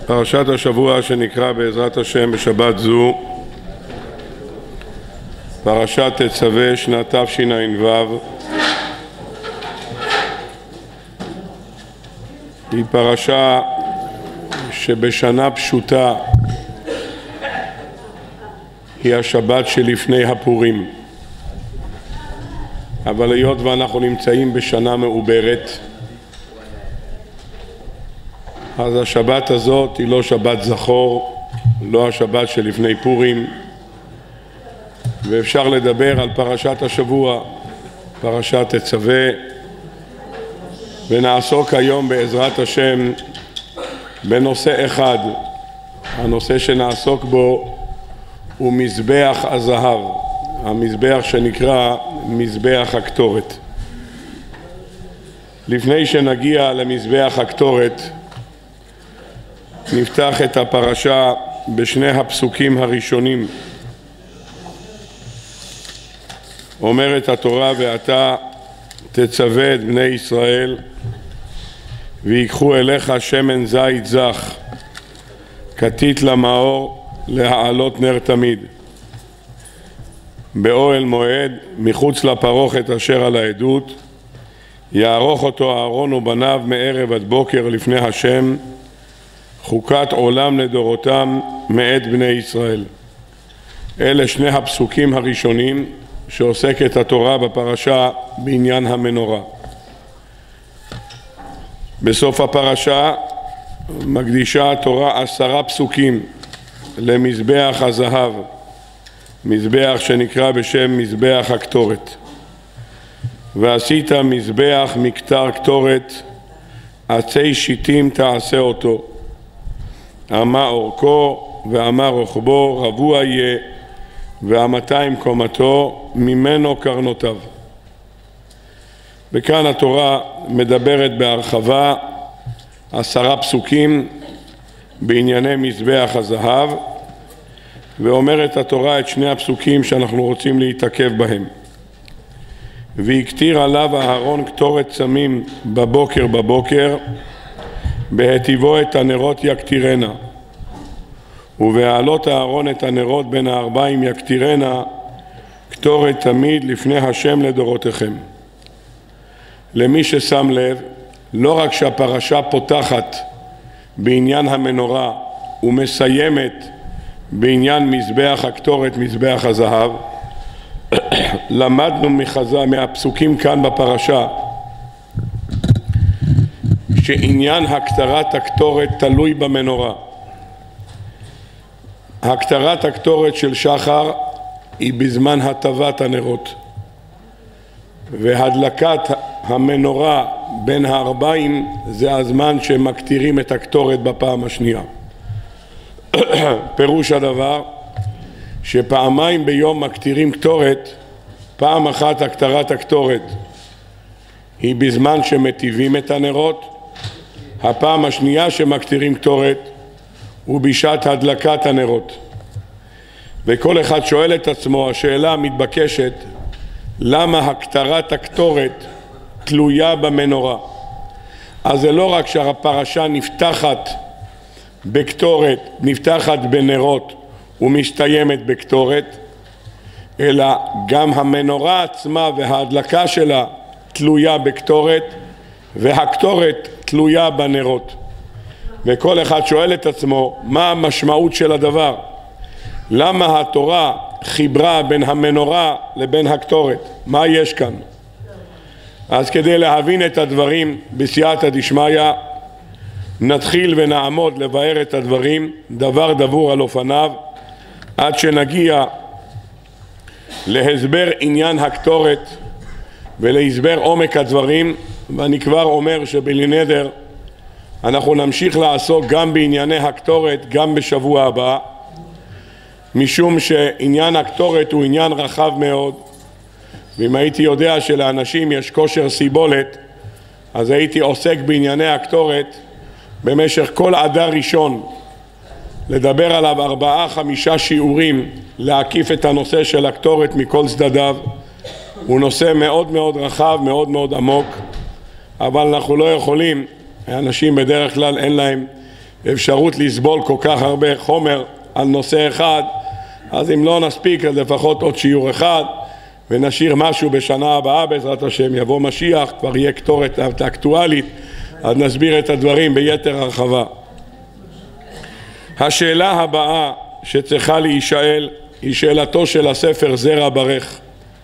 פרשת השבוע שנקרא בעזרת השם בשבת זו, פרשת תצווה שנת תשע"ו, היא פרשה שבשנה פשוטה היא השבת שלפני הפורים, אבל היות ואנחנו נמצאים בשנה מעוברת, אז השבת הזאת היא לא שבת זכור, לא השבת שלפני פורים, ואפשר לדבר על פרשת השבוע, פרשת תצווה, ונעסוק היום בעזרת השם בנושא אחד. הנושא שנעסוק בו הוא מזבח הזהב, המזבח שנקרא מזבח הקטורת. לפני שנגיע למזבח הקטורת, נפתח את הפרשה בשני הפסוקים הראשונים. אומרת התורה, ואתה תצווה את בני ישראל ויקחו אליך שמן זית זך כתית למאור להעלות נר תמיד באוהל מועד מחוץ לפרוכת אשר על העדות, יערוך אותו אהרון ובניו מערב עד בוקר לפני השם, חוקת עולם לדורותם מאת בני ישראל. אלה שני הפסוקים הראשונים שעוסקת התורה בפרשה בעניין המנורה. בסוף הפרשה מקדישה התורה 10 פסוקים למזבח הזהב, מזבח שנקרא בשם מזבח הקטורת. ועשית מזבח מקטר קטורת, עצי שיטים תעשה אותו, אמה אורכו ואמה רוחבו, רבוע יהיה, ו200 קומתו, ממנו קרנותיו. וכאן התורה מדברת בהרחבה 10 פסוקים בענייני מזבח הזהב, ואומרת התורה את שני הפסוקים שאנחנו רוצים להתעכב בהם. ויקטיר עליו אהרון קטורת צמים בבוקר, בהטיבו את הנרות יקטירנה, ובהעלות אהרון את הנרות בין הארבעים יקטירנה, קטורת תמיד לפני השם לדורותיכם. למי ששם לב, לא רק שהפרשה פותחת בעניין המנורה ומסיימת בעניין מזבח הקטורת, מזבח הזהב, למדנו מהפסוקים כאן בפרשה שעניין הקטרת הקטורת תלוי במנורה. הקטרת הקטורת של שחר היא בזמן הטבת הנרות, והדלקת המנורה בין הארבעים זה הזמן שמקטירים את הקטורת בפעם השנייה. פירוש הדבר שפעמיים ביום מקטירים קטורת. פעם אחת הקטרת הקטורת היא בזמן שמטיבים את הנרות, הפעם השנייה שמקטירים קטורת הוא בשעת הדלקת הנרות. וכל אחד שואל את עצמו, השאלה המתבקשת, למה הקטרת הקטורת תלויה במנורה? אז זה לא רק שהפרשה נפתחת בקטורת, נפתחת בנרות ומסתיימת בקטורת, אלא גם המנורה עצמה וההדלקה שלה תלויה בקטורת, והקטורת תלויה בנרות. וכל אחד שואל את עצמו, מה המשמעות של הדבר? למה התורה חיברה בין המנורה לבין הקטורת? מה יש כאן? אז כדי להבין את הדברים בסייעתא דשמיא, נתחיל ונעמוד לבאר את הדברים דבר דבור על אופניו, עד שנגיע להסבר עניין הקטורת ולהסבר עומק הדברים. ואני כבר אומר שבלי נדר אנחנו נמשיך לעסוק גם בענייני הקטורת גם בשבוע הבא, משום שעניין הקטורת הוא עניין רחב מאוד, ואם הייתי יודע שלאנשים יש כושר סיבולת, אז הייתי עוסק בענייני הקטורת במשך כל אדר ראשון, לדבר עליו 4-5 שיעורים, להקיף את הנושא של הקטורת מכל צדדיו. הוא נושא מאוד מאוד רחב, מאוד מאוד עמוק, אבל אנחנו לא יכולים, האנשים בדרך כלל אין להם אפשרות לסבול כל כך הרבה חומר על נושא אחד, אז אם לא נספיק אז לפחות עוד שיעור אחד ונשאיר משהו בשנה הבאה בעזרת השם. יבוא משיח, כבר יהיה קטורת אקטואלית, אז נסביר את הדברים ביתר הרחבה. השאלה הבאה שצריכה להישאל היא שאלתו של הספר זרע ברך.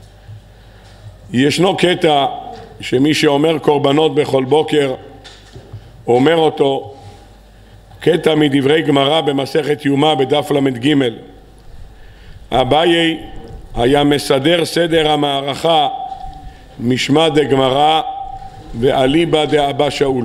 ישנו קטע שמי שאומר קורבנות בכל בוקר אומר אותו, קטע מדברי גמרא במסכת יומא בדף למ"ג. אביי היה מסדר סדר המערכה משמע דגמרא ואליבא דאבא שאול.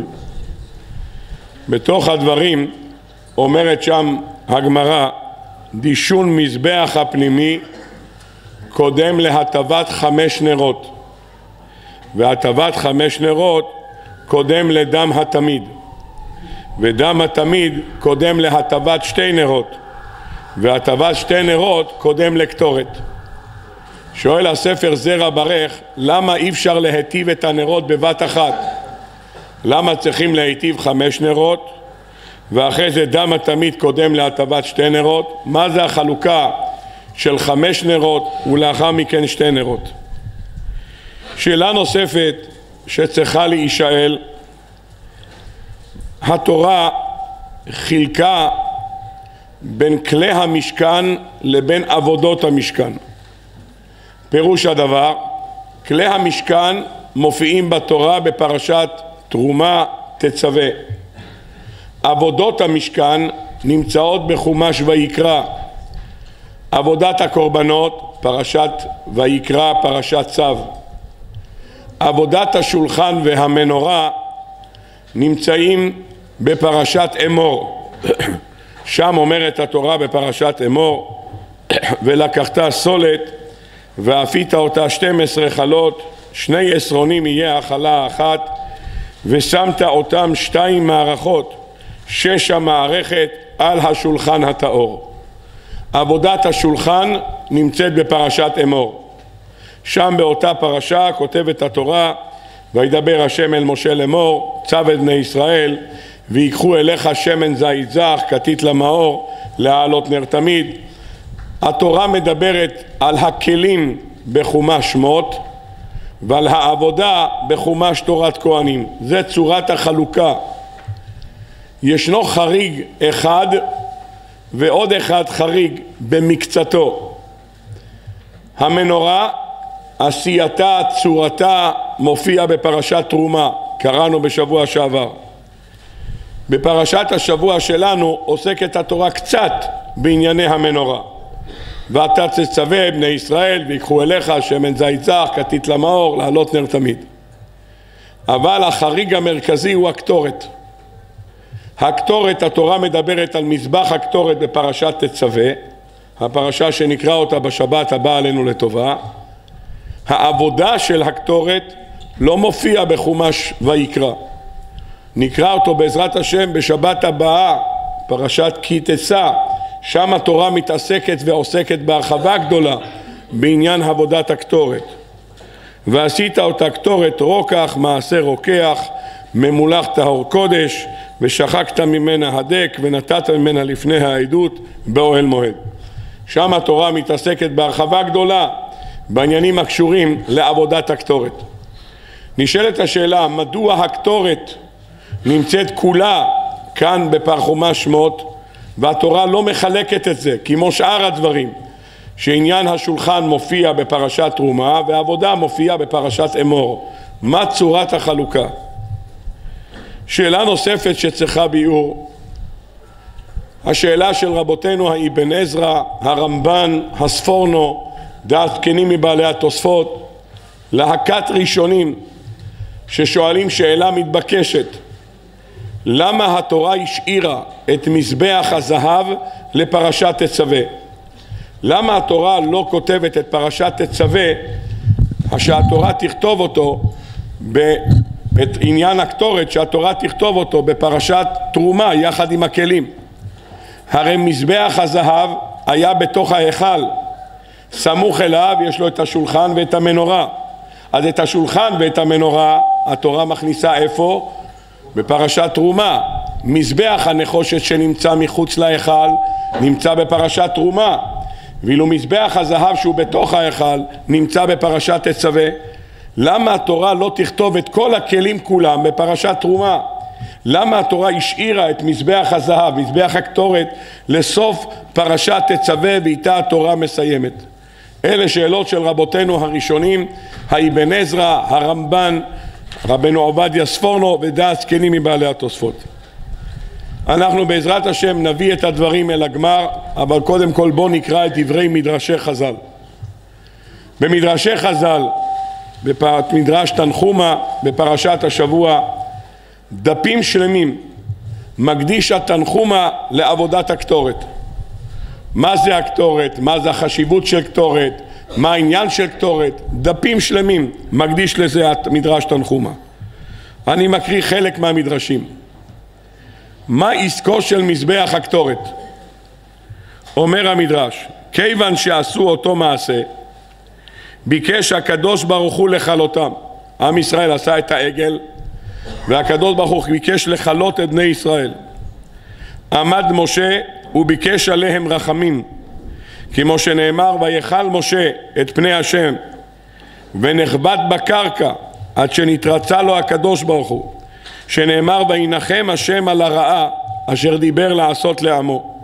בתוך הדברים אומרת שם הגמרא, דישון מזבח הפנימי קודם להטבת 5 נרות, והטבת 5 נרות קודם לדם התמיד, ודם התמיד קודם להטבת 2 נרות, והטבת 2 נרות קודם לקטורת. שואל הספר זרע ברך, למה אי אפשר להיטיב את הנרות בבת אחת? למה צריכים להיטיב 5 נרות ואחרי זה דם התמיד קודם להטבת 2 נרות? מה זה החלוקה של 5 נרות ולאחר מכן 2 נרות? שאלה נוספת שצריכה להישאל, התורה חילקה בין כלי המשכן לבין עבודות המשכן. פירוש הדבר, כלי המשכן מופיעים בתורה בפרשת תרומה תצווה. עבודות המשכן נמצאות בחומש ויקרא. עבודת הקורבנות, פרשת ויקרא, פרשת צו. עבודת השולחן והמנורה נמצאים בפרשת אמור. שם אומרת התורה בפרשת אמור, ולקחת סולת ואפית אותה 12 חלות, 2 עשרונים יהיה החלה אחת, ושמת אותם 2 מערכות, 6 המערכת על השולחן הטהור. עבודת השולחן נמצאת בפרשת אמור. שם באותה פרשה כותבת התורה, וידבר השם אל משה לאמור, צו את בני ישראל, ויקחו אליך שמן זית זך, כתית למאור, להעלות נר תמיד. התורה מדברת על הכלים בחומש שמות, ועל העבודה בחומש תורת כהנים. זה צורת החלוקה. ישנו חריג אחד ועוד אחד חריג במקצתו. המנורה, עשייתה, צורתה, מופיע בפרשת תרומה, קראנו בשבוע שעבר. בפרשת השבוע שלנו עוסקת התורה קצת בענייני המנורה. ואתה תצווה בני ישראל ויקחו אליך שמן זית זך, כתית למאור, להעלות נר תמיד. אבל החריג המרכזי הוא הקטורת. הקטורת, התורה מדברת על מזבח הקטורת בפרשת תצווה, הפרשה שנקרא אותה בשבת הבאה עלינו לטובה. העבודה של הקטורת לא מופיע בחומש ויקרא. נקרא אותו בעזרת השם בשבת הבאה, פרשת כי תצא. שם התורה מתעסקת ועוסקת בהרחבה גדולה בעניין עבודת הקטורת. ועשית אותה קטורת רוקח, מעשה רוקח, ממולח טהור קודש, ושחקת ממנה הדק ונתת ממנה לפני העדות באוהל מועד. שם התורה מתעסקת בהרחבה גדולה בעניינים הקשורים לעבודת הקטורת. נשאלת השאלה, מדוע הקטורת נמצאת כולה כאן בפרחומש שמות, והתורה לא מחלקת את זה כמו שאר הדברים, שעניין השולחן מופיע בפרשת תרומה ועבודה מופיע בפרשת אמור? מה צורת החלוקה? שאלה נוספת שצריכה ביאור, השאלה של רבותינו האבן עזרא, הרמב"ן, הספורנו, דעת זקנים מבעלי התוספות, להקת ראשונים ששואלים שאלה מתבקשת, למה התורה השאירה את מזבח הזהב לפרשת תצווה? למה התורה לא כותבת את פרשת תצווה, שהתורה תכתוב אותו, את עניין הקטורת שהתורה תכתוב אותו בפרשת תרומה יחד עם הכלים? הרי מזבח הזהב היה בתוך ההיכל, סמוך אליו יש לו את השולחן ואת המנורה. אז את השולחן ואת המנורה התורה מכניסה איפה? בפרשת תרומה. מזבח הנחושת שנמצא מחוץ להיכל נמצא בפרשת תרומה, ואילו מזבח הזהב שהוא בתוך ההיכל נמצא בפרשת תצווה. למה התורה לא תכתוב את כל הכלים כולם בפרשת תרומה? למה התורה השאירה את מזבח הזהב, מזבח הקטורת, לסוף פרשת תצווה ואיתה התורה מסיימת? אלה שאלות של רבותינו הראשונים, האבן עזרא, הרמב"ן, רבנו עובדיה ספורנו ודעת זקנים מבעלי התוספות. אנחנו בעזרת השם נביא את הדברים אל הגמר, אבל קודם כל בוא נקרא את דברי מדרשי חז"ל. במדרשי חז"ל, במדרש תנחומא בפרשת השבוע, דפים שלמים מקדיש התנחומא לעבודת הקטורת. מה זה הקטורת? מה זה החשיבות של קטורת? מה העניין של קטורת? דפים שלמים מקדיש לזה המדרש תנחומא. אני מקריא חלק מהמדרשים. מה עסקו של מזבח הקטורת? אומר המדרש, כיוון שעשו אותו מעשה, ביקש הקדוש ברוך הוא לכלותם. עם ישראל עשה את העגל, והקדוש ברוך הוא ביקש לכלות את בני ישראל. עמד משה וביקש עליהם רחמים, כמו שנאמר, ויכל משה את פני השם ונחבט בקרקע עד שנתרצה לו הקדוש ברוך הוא, שנאמר, וינחם השם על הרעה אשר דיבר לעשות לעמו.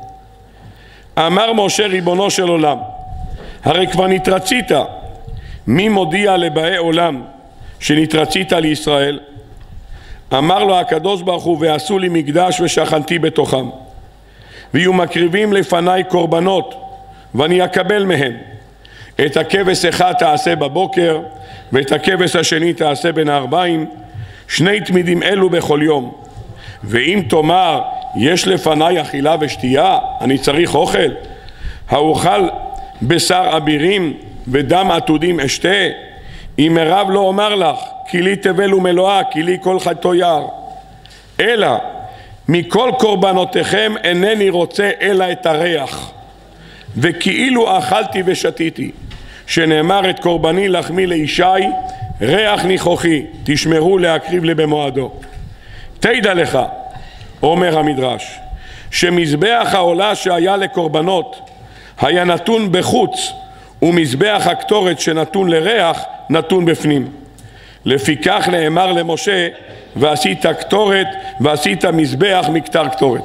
אמר משה, ריבונו של עולם, הרי כבר נתרצית, מי מודיע לבאי עולם שנתרצית לישראל? אמר לו הקדוש ברוך הוא, ועשו לי מקדש ושכנתי בתוכם, ויהיו מקריבים לפניי קורבנות ואני אקבל מהם. את הכבש אחד תעשה בבוקר ואת הכבש השני תעשה בין הערביים, שני תמידים אלו בכל יום. ואם תאמר, יש לפניי אכילה ושתייה, אני צריך אוכל, האוכל בשר אבירים ודם עתודים אשתה? אם מרב לא אומר לך, כי לי תבל ומלואה, כי לי כל חטאו יער. אלא מכל קורבנותיכם אינני רוצה אלא את הריח, וכאילו אכלתי ושתיתי, שנאמר, את קורבני לחמי לישי, ריח ניחוחי תשמרו להקריב לי במועדו. תדע לך, אומר המדרש, שמזבח העולה שהיה לקורבנות היה נתון בחוץ, ומזבח הקטורת שנתון לריח נתון בפנים. לפיכך נאמר למשה, ועשית קטורת ועשית מזבח מכתר קטורת.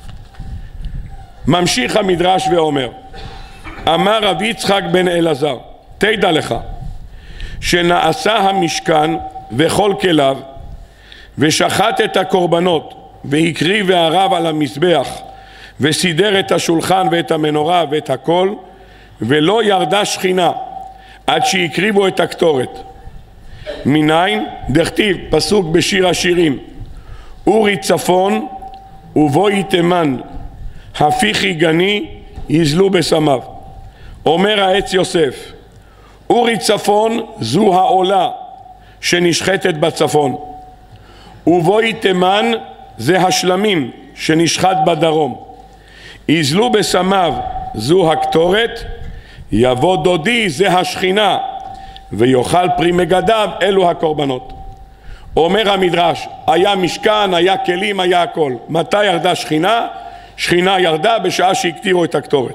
ממשיך המדרש ואומר, אמר רב יצחק בן אלעזר, תדע לך שנעשה המשכן וכל כליו, ושחט את הקורבנות והקריב והרב על המזבח, וסידר את השולחן ואת המנורה ואת הכל, ולא ירדה שכינה עד שהקריבו את הקטורת. מניין? דכתיב, פסוק בשיר השירים, אורי צפון ובואי תימן, הפיכי גני יזלו בסמיו. אומר העץ יוסף, אורי צפון זו העולה שנשחטת בצפון, ובואי תימן זה השלמים שנשחט בדרום. יזלו בסמיו זו הקטורת, יבוא דודי זה השכינה, ויאכל פרי מגדיו אלו הקורבנות. אומר המדרש, היה משכן, היה כלים, היה הכל. מתי ירדה שכינה? שכינה ירדה בשעה שהקטירו את הקטורת.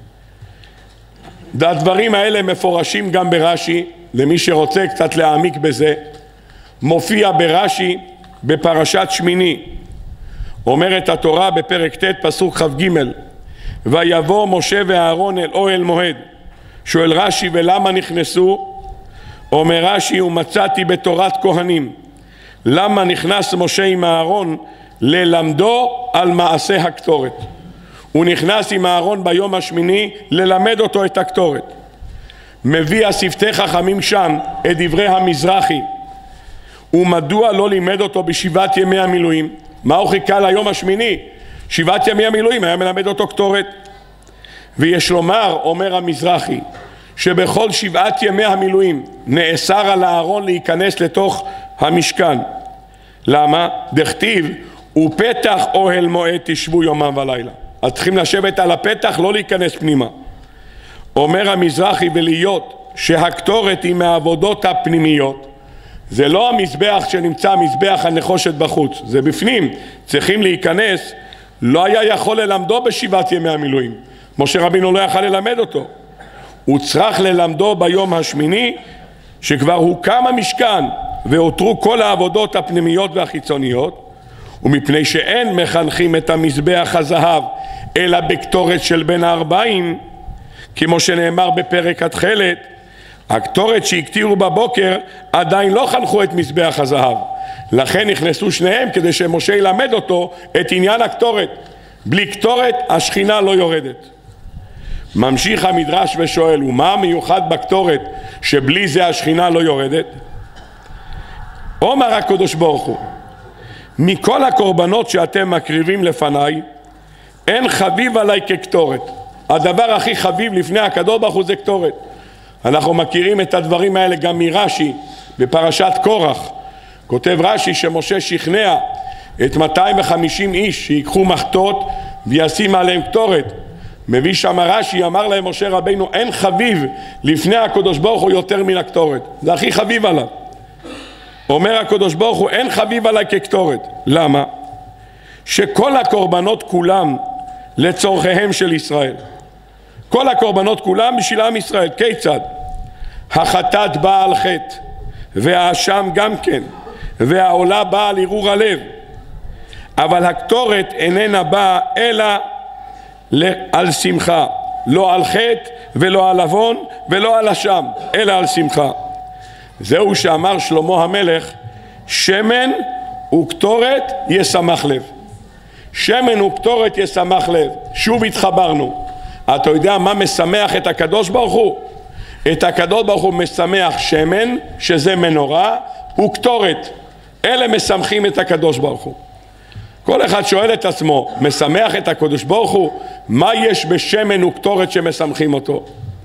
הדברים האלה מפורשים גם ברש"י, למי שרוצה קצת להעמיק בזה. מופיע ברש"י בפרשת שמיני, אומרת התורה בפרק ט' פסוק כ"ג, ויבוא משה ואהרון אל אוהל מועד. שואל רש"י, ולמה נכנסו? אומר רש"י, ומצאתי בתורת כהנים. למה נכנס משה עם אהרון? ללמדו על מעשה הקטורת. הוא נכנס עם אהרון ביום השמיני ללמד אותו את הקטורת. מביא השפתי חכמים שם את דברי המזרחי, ומדוע לא לימד אותו בשבעת ימי המילואים? מה הוא חיכה ליום השמיני? 7 ימי המילואים היה מלמד אותו קטורת. ויש לומר, אומר המזרחי, שבכל 7 ימי המילואים נאסר על אהרון להיכנס לתוך המשכן. למה? דכתיב, ופתח אוהל מועד תשבו יומם ולילה. אז צריכים לשבת על הפתח, לא להיכנס פנימה. אומר המזרחי, ולהיות שהקטורת היא מהעבודות הפנימיות, זה לא המזבח שנמצא מזבח הנחושת בחוץ, זה בפנים, צריכים להיכנס. לא היה יכול ללמדו בשבעת ימי המילואים, משה רבינו לא יכל ללמד אותו, הוא צריך ללמדו ביום השמיני שכבר הוקם המשכן והותרו כל העבודות הפנימיות והחיצוניות, ומפני שאין מחנכים את המזבח הזהב אלא בקטורת של בין הארבעים, כמו שנאמר בפרק התחלת, הקטורת שהקטירו בבוקר עדיין לא חנכו את מזבח הזהב, לכן נכנסו שניהם כדי שמשה ילמד אותו את עניין הקטורת. בלי קטורת השכינה לא יורדת. ממשיך המדרש ושואל, ומה מיוחד בקטורת שבלי זה השכינה לא יורדת? אומר הקדוש ברוך הוא, מכל הקורבנות שאתם מקריבים לפניי אין חביב עליי כקטורת. הדבר הכי חביב לפני הקדוש ברוך הוא זה קטורת. אנחנו מכירים את הדברים האלה גם מרש"י בפרשת קורח. כותב רש"י שמשה שכנע את 250 איש שיקחו מחטות וישים עליהם קטורת. מביא שם רש"י, אמר להם משה רבינו, אין חביב לפני הקדוש ברוך הוא יותר מן הקטורת, זה הכי חביב עליו. אומר הקדוש ברוך הוא, אין חביב עליי כקטורת. למה? שכל הקורבנות כולם לצורכיהם של ישראל, כל הקורבנות כולם בשביל עם ישראל. כיצד? החטאת באה על חטא, והאשם גם כן, והעולה באה על ערעור הלב, אבל הקטורת איננה באה אלא על שמחה, לא על חטא ולא על עוון ולא על אשם, אלא על שמחה. זהו שאמר שלמה המלך, שמן וקטורת ישמח לב. שמן וקטורת ישמח לב. שוב התחברנו. אתה יודע מה משמח את הקדוש ברוך הוא? את הקדוש ברוך הוא משמח שמן, שזה מנורה, וקטורת. אלה משמחים את הקדוש ברוך הוא. כל אחד שואל את עצמו, משמח את הקדוש ברוך הוא? מה יש בשמן וקטורת שמשמחים אותו?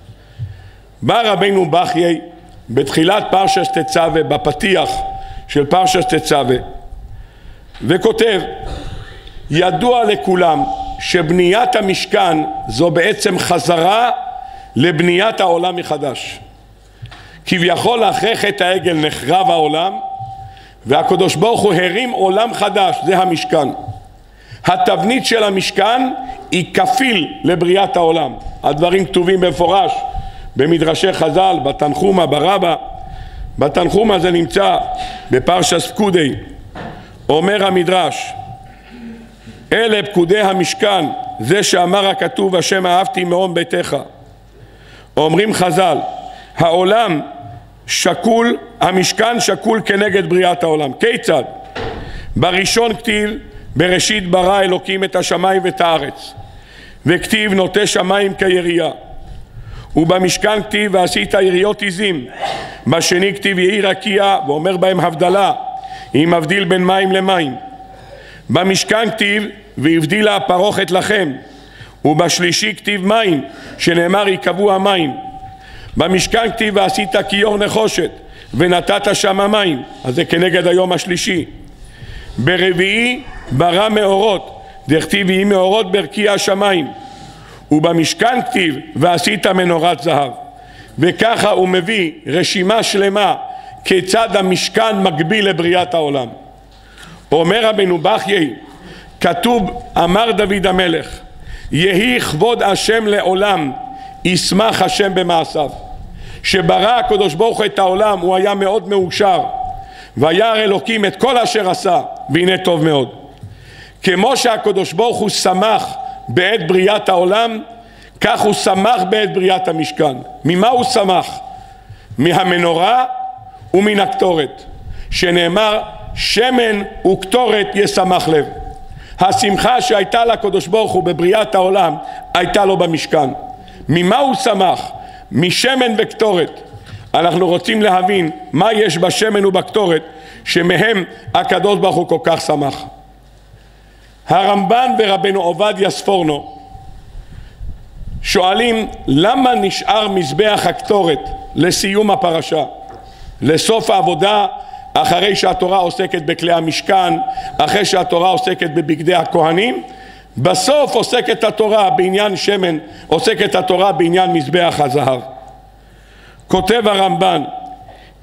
בא רבינו בחיי בתחילת פרשת תצווה, בפתיח של פרשת תצווה, וכותב, ידוע לכולם שבניית המשכן זו בעצם חזרה לבניית העולם מחדש. כביכול אחרי חטא העגל נחרב העולם, והקדוש ברוך הוא הרים עולם חדש, זה המשכן. התבנית של המשכן היא כפיל לבריאת העולם. הדברים כתובים במפורש במדרשי חז"ל, בתנחומה, ברבה. בתנחומה זה נמצא בפרשת פקודי. אומר המדרש, אלה פקודי המשכן, זה שאמר הכתוב השם אהבתי מאום ביתך. אומרים חז"ל, העולם שקול, המשכן שקול כנגד בריאת העולם. כיצד? בראשון כתיב, בראשית ברא אלוקים את השמיים ואת הארץ, וכתיב נוטה שמיים כירייה. ובמשכן כתיב ועשית יריות עזים. בשני כתיב יהי רקיע, ואומר בהם הבדלה, היא מבדיל בין מים למים. במשכן כתיב והבדילה הפרוכת לכם. ובשלישי כתיב מים, שנאמר יקבעו המים. במשכן כתיב ועשית כיור נחושת ונתת שם המים, אז זה כנגד היום השלישי. ברביעי ברא מאורות, דכתיב יהי מאורות ברקיע השמיים. ובמשכן כתיב ועשית מנורת זהב. וככה הוא מביא רשימה שלמה כיצד המשכן מקביל לבריאת העולם. אומר רבנו בחיי, כתוב, אמר דוד המלך, יהי כבוד השם לעולם, ישמח השם במעשיו. שברא הקדוש ברוך הוא את העולם הוא היה מאוד מאושר, וירא אלוקים את כל אשר עשה והנה טוב מאוד. כמו שהקדוש ברוך הוא שמח בעת בריאת העולם, כך הוא שמח בעת בריאת המשכן. ממה הוא שמח? מהמנורה ומן הקטורת, שנאמר שמן וקטורת ישמח לב. השמחה שהייתה לקדוש ברוך הוא בבריאת העולם הייתה לו במשכן. ממה הוא שמח? משמן וקטורת. אנחנו רוצים להבין מה יש בשמן ובקטורת שמהם הקדוש ברוך הוא כל כך שמח. הרמב"ן ורבנו עובדיה ספורנו שואלים למה נשאר מזבח הקטורת לסיום הפרשה, לסוף העבודה, אחרי שהתורה עוסקת בכלי המשכן, אחרי שהתורה עוסקת בבגדי הכהנים, בסוף עוסקת התורה בעניין שמן, עוסקת התורה בעניין מזבח הזהב. כותב הרמב"ן,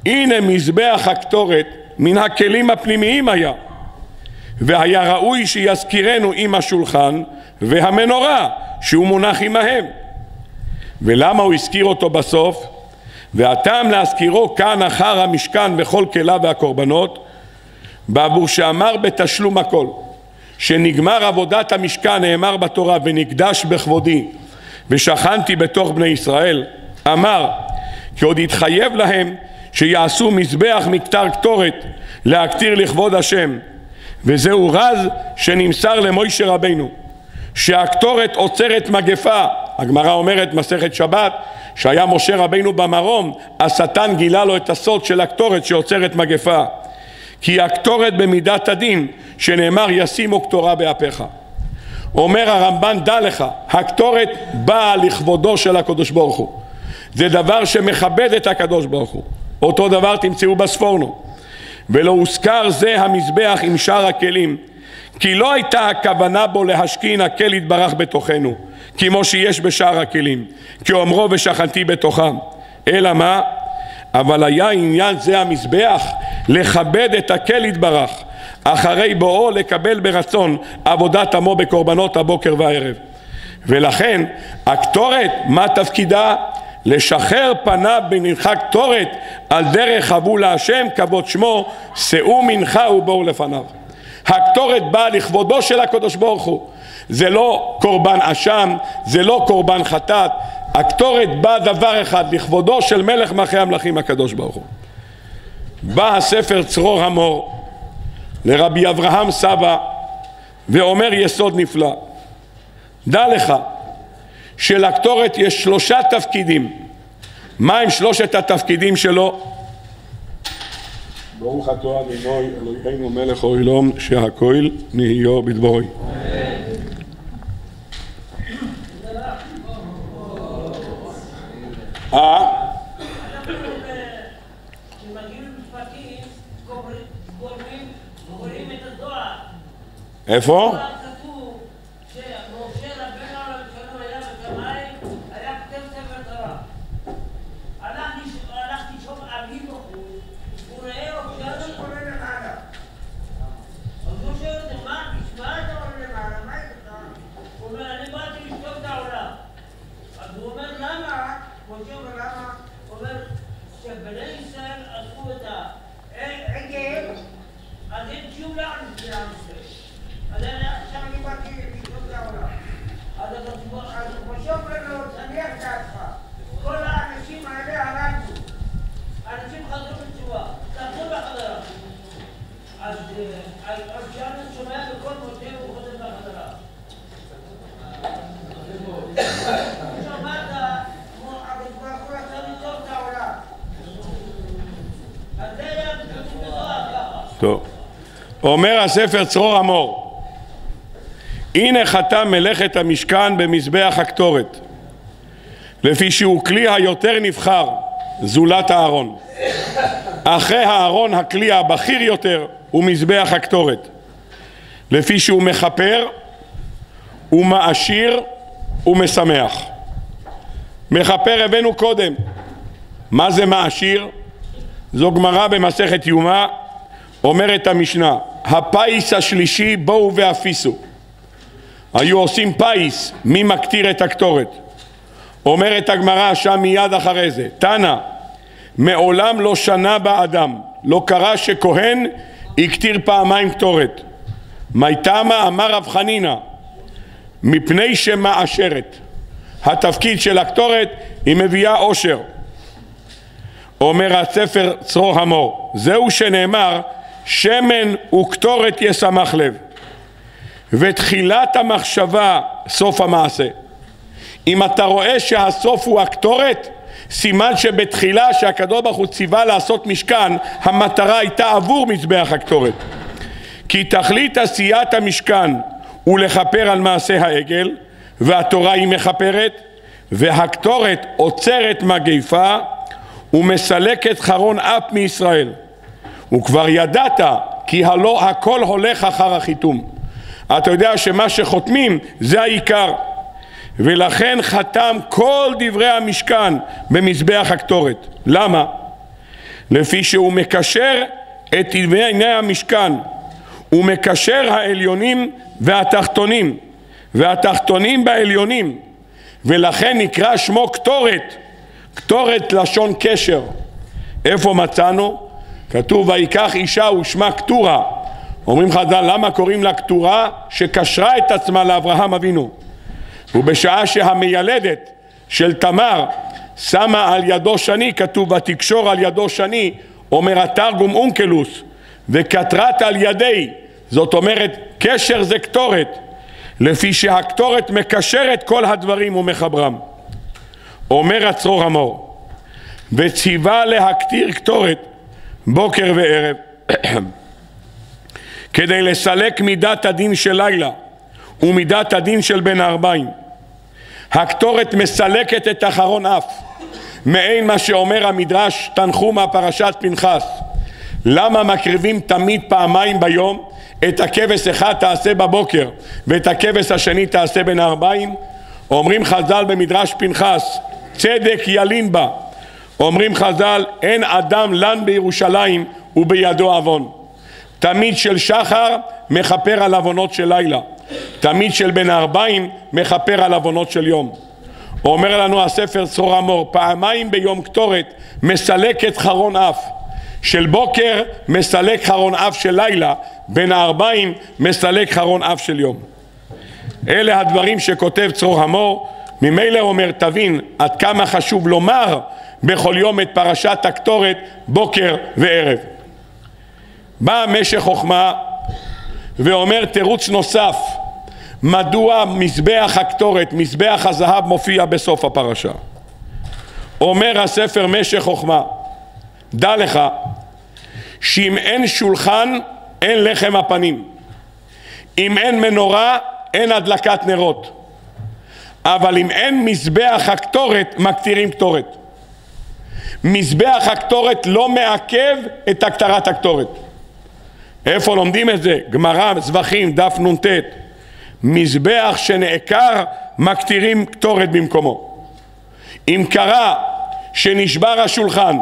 הנה מזבח הקטורת מן הכלים הפנימיים היה, והיה ראוי שיזכירנו עם השולחן והמנורה שהוא מונח עמהם. ולמה הוא הזכיר אותו בסוף? והטעם להזכירו כאן אחר המשכן וכל כליו והקורבנות, בעבור שאמר בתשלום הכל, שנגמר עבודת המשכן, נאמר בתורה, ונקדש בכבודי ושכנתי בתוך בני ישראל, אמר כי עוד התחייב להם שיעשו מזבח מכתר קטורת להקטיר לכבוד השם. וזהו רז שנמסר למוישה רבינו, שהקטורת עוצרת מגפה. הגמרא אומרת מסכת שבת שהיה משה רבינו במרום, השטן גילה לו את הסוד של הקטורת שעוצרת מגפה, כי הקטורת במידת הדין שנאמר ישימו קטורה באפיך. אומר הרמב"ן, דע לך, הקטורת באה לכבודו של הקדוש ברוך הוא, זה דבר שמכבד את הקדוש ברוך הוא. אותו דבר תמצאו בספורנו. ולא הוזכר זה המזבח עם שאר הכלים, כי לא הייתה הכוונה בו להשכין הקל יתברך בתוכנו כמו שיש בשאר הכלים, כי אומרו ושכנתי בתוכם, אלא מה? אבל היה עניין זה המזבח לכבד את הקל יתברך, אחרי בואו לקבל ברצון עבודת עמו בקורבנות הבוקר והערב. ולכן הקטורת, מה תפקידה? לשחרר פניו במנחה קטורת על דרך חבו להשם כבוד שמו, שאו מנחה ובואו לפניו. הקטורת באה לכבודו של הקדוש ברוך הוא, זה לא קורבן אשם, זה לא קורבן חטאת. הקטורת באה דבר אחד, לכבודו של מלך מלכי המלכים הקדוש ברוך הוא. בא הספר צרור המור לרבי אברהם סבא ואומר יסוד נפלא, דע לך שלקטורת יש 3 תפקידים. מה הם 3 התפקידים שלו? ברוך אתה אדוני אלוהינו מלך העולם שהכל נהיה בדברו. איפה? טוב. אומר הספר צרור המור, הנה חתם מלאכת המשכן במזבח הקטורת, לפי שהוא כלי היותר נבחר זולת הארון. אחרי הארון הכלי הבכיר יותר הוא מזבח הקטורת, לפי שהוא מחפר ומעשיר ומשמח. מחפר הבאנו קודם. מה זה מעשיר? זו גמרא במסכת יומא, אומרת המשנה, הפיס השלישי בואו ואפיסו. היו עושים פיס, מי מקטיר את הקטורת? אומרת הגמרא שם מיד אחרי זה, תנא, מעולם לא שנה באדם, לא קרה שכהן הקטיר פעמיים קטורת. מייתמה אמר רב חנינא, מפני שמעשרת. התפקיד של הקטורת היא מביאה עושר. אומר הספר צרור המור, זהו שנאמר שמן וקטורת ישמח לב, ותחילת המחשבה סוף המעשה. אם אתה רואה שהסוף הוא הקטורת, סימן שבתחילה שהקדוש ברוך הוא ציווה לעשות משכן, המטרה הייתה עבור מזבח הקטורת. כי תכלית עשיית המשכן הוא לכפר על מעשה העגל, והתורה היא מכפרת, והקטורת עוצרת מגפה ומסלקת חרון אף מישראל. וכבר ידעת כי הלא הכל הולך אחר החיתום. אתה יודע שמה שחותמים זה העיקר, ולכן חתם כל דברי המשכן במזבח הקטורת. למה? לפי שהוא מקשר את עיני המשכן, הוא מקשר העליונים והתחתונים, והתחתונים בעליונים, ולכן נקרא שמו קטורת. קטורת לשון קשר. איפה מצאנו? כתוב ויקח אישה ושמה קטורה. אומרים חז"ל, למה קוראים לה קטורה? שקשרה את עצמה לאברהם אבינו. ובשעה שהמיילדת של תמר שמה על ידו שני, כתוב ותקשור על ידו שני, אומר התרגום אונקלוס, וקטרת על ידי, זאת אומרת קשר זה קטורת, לפי שהקטורת מקשרת כל הדברים ומחברם. אומר הצרור המור, וציווה להקטיר קטורת בוקר וערב כדי לסלק מידת הדין של לילה ומידת הדין של בן הארבעים. הקטורת מסלקת את אחרון אף, מעין מה שאומר המדרש תנחומא פרשת פנחס. למה מקריבים תמיד פעמיים ביום? את הכבש אחד תעשה בבוקר ואת הכבש השני תעשה בין הארבעים. אומרים חז"ל במדרש פנחס, צדק ילין בה. אומרים חז"ל, אין אדם לן בירושלים ובידו עוון. תמיד של שחר מכפר על עוונות של לילה, תמיד של בין הארבעים מכפר על עוונות של יום. אומר לנו הספר צרור המור, פעמיים ביום קטורת מסלקת חרון אף, של בוקר מסלק חרון אף של לילה, בין הארבעים מסלק חרון אף של יום. אלה הדברים שכותב צרור המור. ממילא אומר, תבין עד כמה חשוב לומר בכל יום את פרשת הקטורת בוקר וערב. בא משך חוכמה ואומר תירוץ נוסף מדוע מזבח הקטורת, מזבח הזהב, מופיע בסוף הפרשה. אומר הספר משך חוכמה, דע לך שאם אין שולחן אין לחם הפנים, אם אין מנורה אין הדלקת נרות, אבל אם אין מזבח הקטורת מקטירים קטורת. מזבח הקטורת לא מעכב את הקטרת הקטורת. איפה לומדים את זה? גמרא זבחים דף נ"ט, מזבח שנעקר מקטירים קטורת במקומו. אם קרה שנשבר השולחן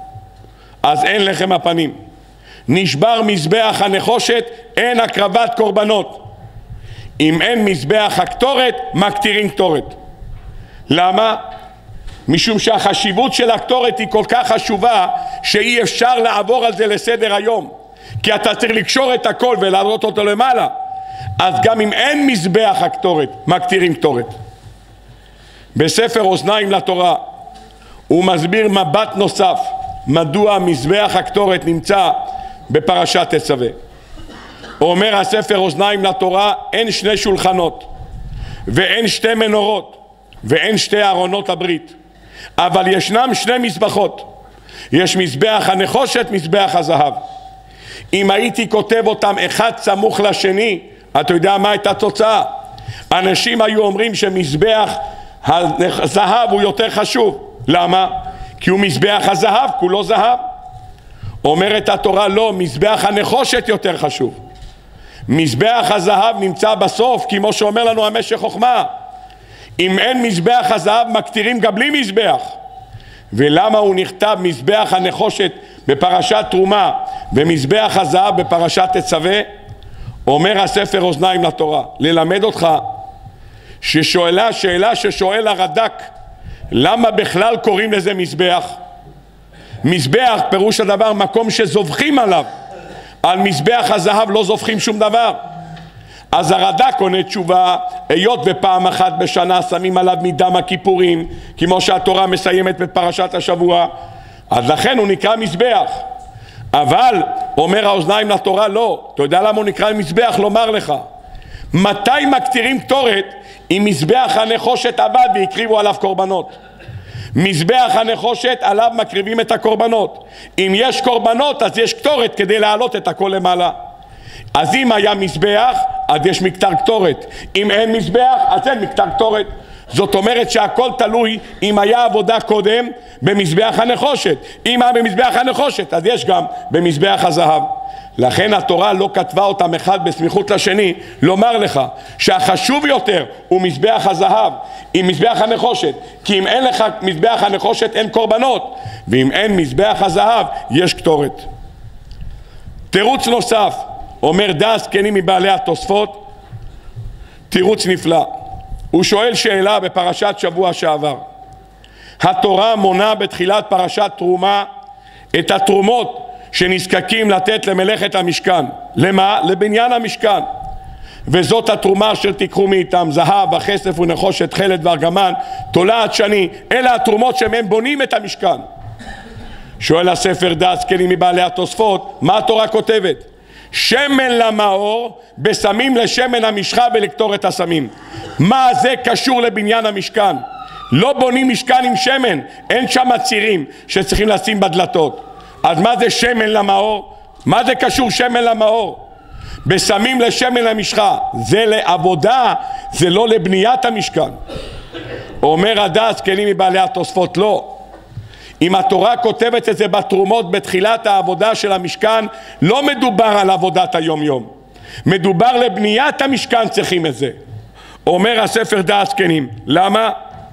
אז אין לחם הפנים, נשבר מזבח הנחושת אין הקרבת קורבנות. אם אין מזבח הקטורת מקטירים קטורת. למה? משום שהחשיבות של הקטורת היא כל כך חשובה שאי אפשר לעבור על זה לסדר היום, כי אתה צריך לקשור את הכל ולעלות אותו למעלה. אז גם אם אין מזבח הקטורת מקטירים קטורת. בספר אוזניים לתורה הוא מסביר מבט נוסף מדוע מזבח הקטורת נמצא בפרשת תצווה. אומר הספר אוזניים לתורה, אין שני שולחנות ואין שתי מנורות ואין שתי ארונות הברית, אבל ישנם שני מזבחות. יש מזבח הנחושת, מזבח הזהב. אם הייתי כותב אותם אחד סמוך לשני, אתה יודע מה הייתה התוצאה? אנשים היו אומרים שמזבח הזהב הוא יותר חשוב. למה? כי הוא מזבח הזהב, כולו זהב. אומרת התורה לא, מזבח הנחושת יותר חשוב. מזבח הזהב נמצא בסוף, כמו שאומר לנו המשך חוכמה, אם אין מזבח הזהב מקטירים גם בלי מזבח. ולמה הוא נכתב מזבח הנחושת בפרשת תרומה ומזבח הזהב בפרשת תצווה? אומר הספר אוזניים לתורה, ללמד אותך ששואלה שאלה ששואל הרד"ק, למה בכלל קוראים לזה מזבח? מזבח פירוש הדבר מקום שזובחים עליו, על מזבח הזהב לא זובחים שום דבר. אז הרד"ק עונה תשובה, היות ופעם אחת בשנה שמים עליו מדם הכיפורים, כמו שהתורה מסיימת בפרשת השבוע, אז לכן הוא נקרא מזבח. אבל אומר האוזניים לתורה לא. אתה יודע למה הוא נקרא מזבח? לומר לך מתי מקטירים קטורת? אם מזבח הנחושת עבד והקריבו עליו קורבנות. מזבח הנחושת עליו מקריבים את הקורבנות. אם יש קורבנות אז יש קטורת כדי להעלות את הכל למעלה. אז אם היה מזבח אז יש מקטר קטורת, אם אין מזבח אז אין מקטר קטורת. זאת אומרת שהכל תלוי אם היה עבודה קודם במזבח הנחושת. אם היה במזבח הנחושת אז יש גם במזבח הזהב. לכן התורה לא כתבה אותם אחד בסמיכות לשני, לומר לך שהחשוב יותר הוא מזבח הזהב עם מזבח הנחושת, כי אם אין לך מזבח הנחושת אין קורבנות, ואם אין מזבח הזהב יש קטורת. תירוץ נוסף, אומר דעת זקנים מבעלי התוספות, תירוץ נפלא. הוא שואל שאלה בפרשת שבוע שעבר. התורה מונה בתחילת פרשת תרומה את התרומות שנזקקים לתת למלאכת המשכן. למה? לבניין המשכן. וזאת התרומה אשר תיקחו מאיתם, זהב וכסף ונחושת חלד וארגמן תולעת שני, אלה התרומות שמהם בונים את המשכן. שואל הספר דעת זקנים מבעלי התוספות, מה התורה כותבת? שמן למאור בסמים לשמן המשחה ולקטורת הסמים. מה זה קשור לבניין המשכן? לא בונים משכן עם שמן, אין שם צירים שצריכים לשים בדלתות. אז מה זה שמן למאור? מה זה קשור שמן למאור? בסמים לשמן המשחה, זה לעבודה, זה לא לבניית המשכן. אומר הדעת זקנים מבעלי התוספות, לא. אם התורה כותבת את זה בתרומות בתחילת העבודה של המשכן, לא מדובר על עבודת היום יום, מדובר לבניית המשכן צריכים את זה. אומר הספר דעת זקנים, למה?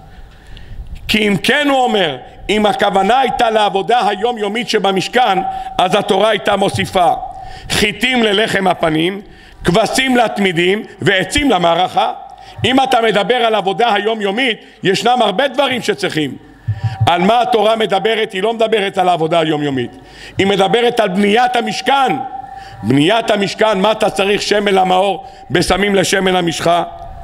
כי אם כן הוא אומר, אם הכוונה הייתה לעבודה היומיומית שבמשכן, אז התורה הייתה מוסיפה חיטים ללחם הפנים, כבשים לתמידים ועצים למערכה. אם אתה מדבר על עבודה היומיומית, ישנם הרבה דברים שצריכים. על מה התורה מדברת? היא לא מדברת על העבודה היומיומית, היא מדברת על בניית המשכן. בניית המשכן, מה אתה צריך שמן למאור בסמים לשמן המשחה?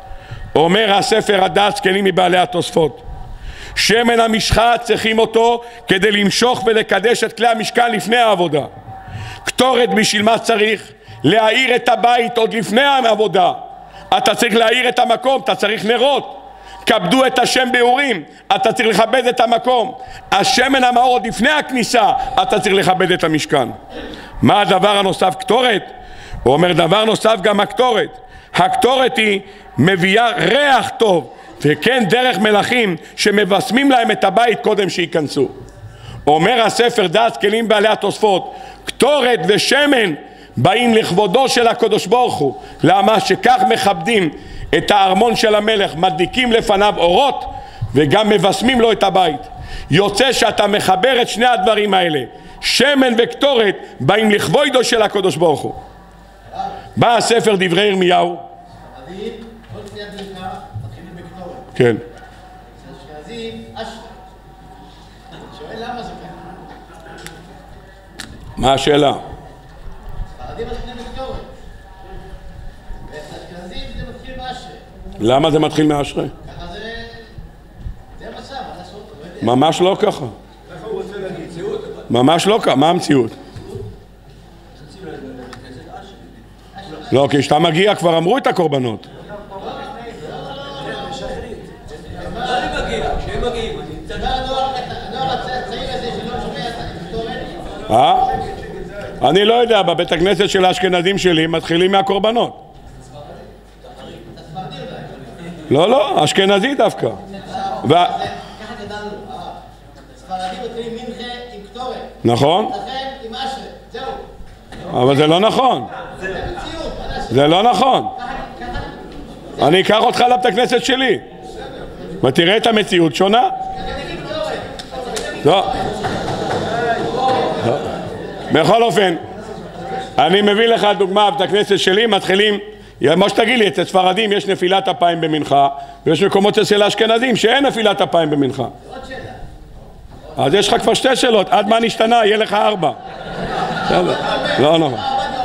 אומר הספר הדעת זקנים מבעלי התוספות, שמן המשחה צריכים אותו כדי למשוך ולקדש את כלי המשכן לפני העבודה. קטורת בשביל מה צריך? להאיר את הבית עוד לפני העבודה. אתה צריך להאיר את המקום, אתה צריך נרות. כבדו את השם באורים, אתה צריך לכבד את המקום. השמן המאור עוד לפני הכניסה, אתה צריך לכבד את המשכן. מה הדבר הנוסף? קטורת. הוא אומר דבר נוסף גם הקטורת. הקטורת היא מביאה ריח טוב, וכן דרך מלכים שמבשמים להם את הבית קודם שיכנסו. אומר הספר דעת זקנים בעלי התוספות, קטורת ושמן באים לכבודו של הקדוש ברוך הוא. למה? שכך מכבדים את הארמון של המלך, מדליקים לפניו אורות וגם מבשמים לו את הבית. יוצא שאתה מחבר את שני הדברים האלה, שמן וקטורת, באים לכבודו של הקדוש ברוך הוא. בא הספר דברי ירמיהו, כן, שואל למה זה ככה? מה השאלה? ספרדים מתחילים בקטורת, ואשכנזים זה מתחיל באשרי. למה זה מתחיל מאשרי? ככה זה המצב, מה לעשות? ממש לא ככה. ממש לא ככה. מה המציאות? לא, כי כשאתה מגיע כבר אמרו את הקורבנות. אני לא יודע, בבית הכנסת של האשכנזים שלי מתחילים מהקורבנות. לא, אשכנזי דווקא. ככה גדלנו, ספרדים מתחילים מנחה עם קטורת, נכון? לכן עם אשרי, זהו. אבל זה לא נכון. זה לא נכון. אני אקח אותך לבית הכנסת שלי ותראה את המציאות שונה. לא. בכל אופן, אני מביא לך דוגמה, בבית הכנסת שלי מתחילים, מה שתגיד לי, אצל ספרדים יש נפילת אפיים במנחה, ויש מקומות אצל האשכנזים שאין נפילת אפיים במנחה. אז יש לך כבר שתי שאלות, עד מה נשתנה? יהיה לך 4. לא נכון.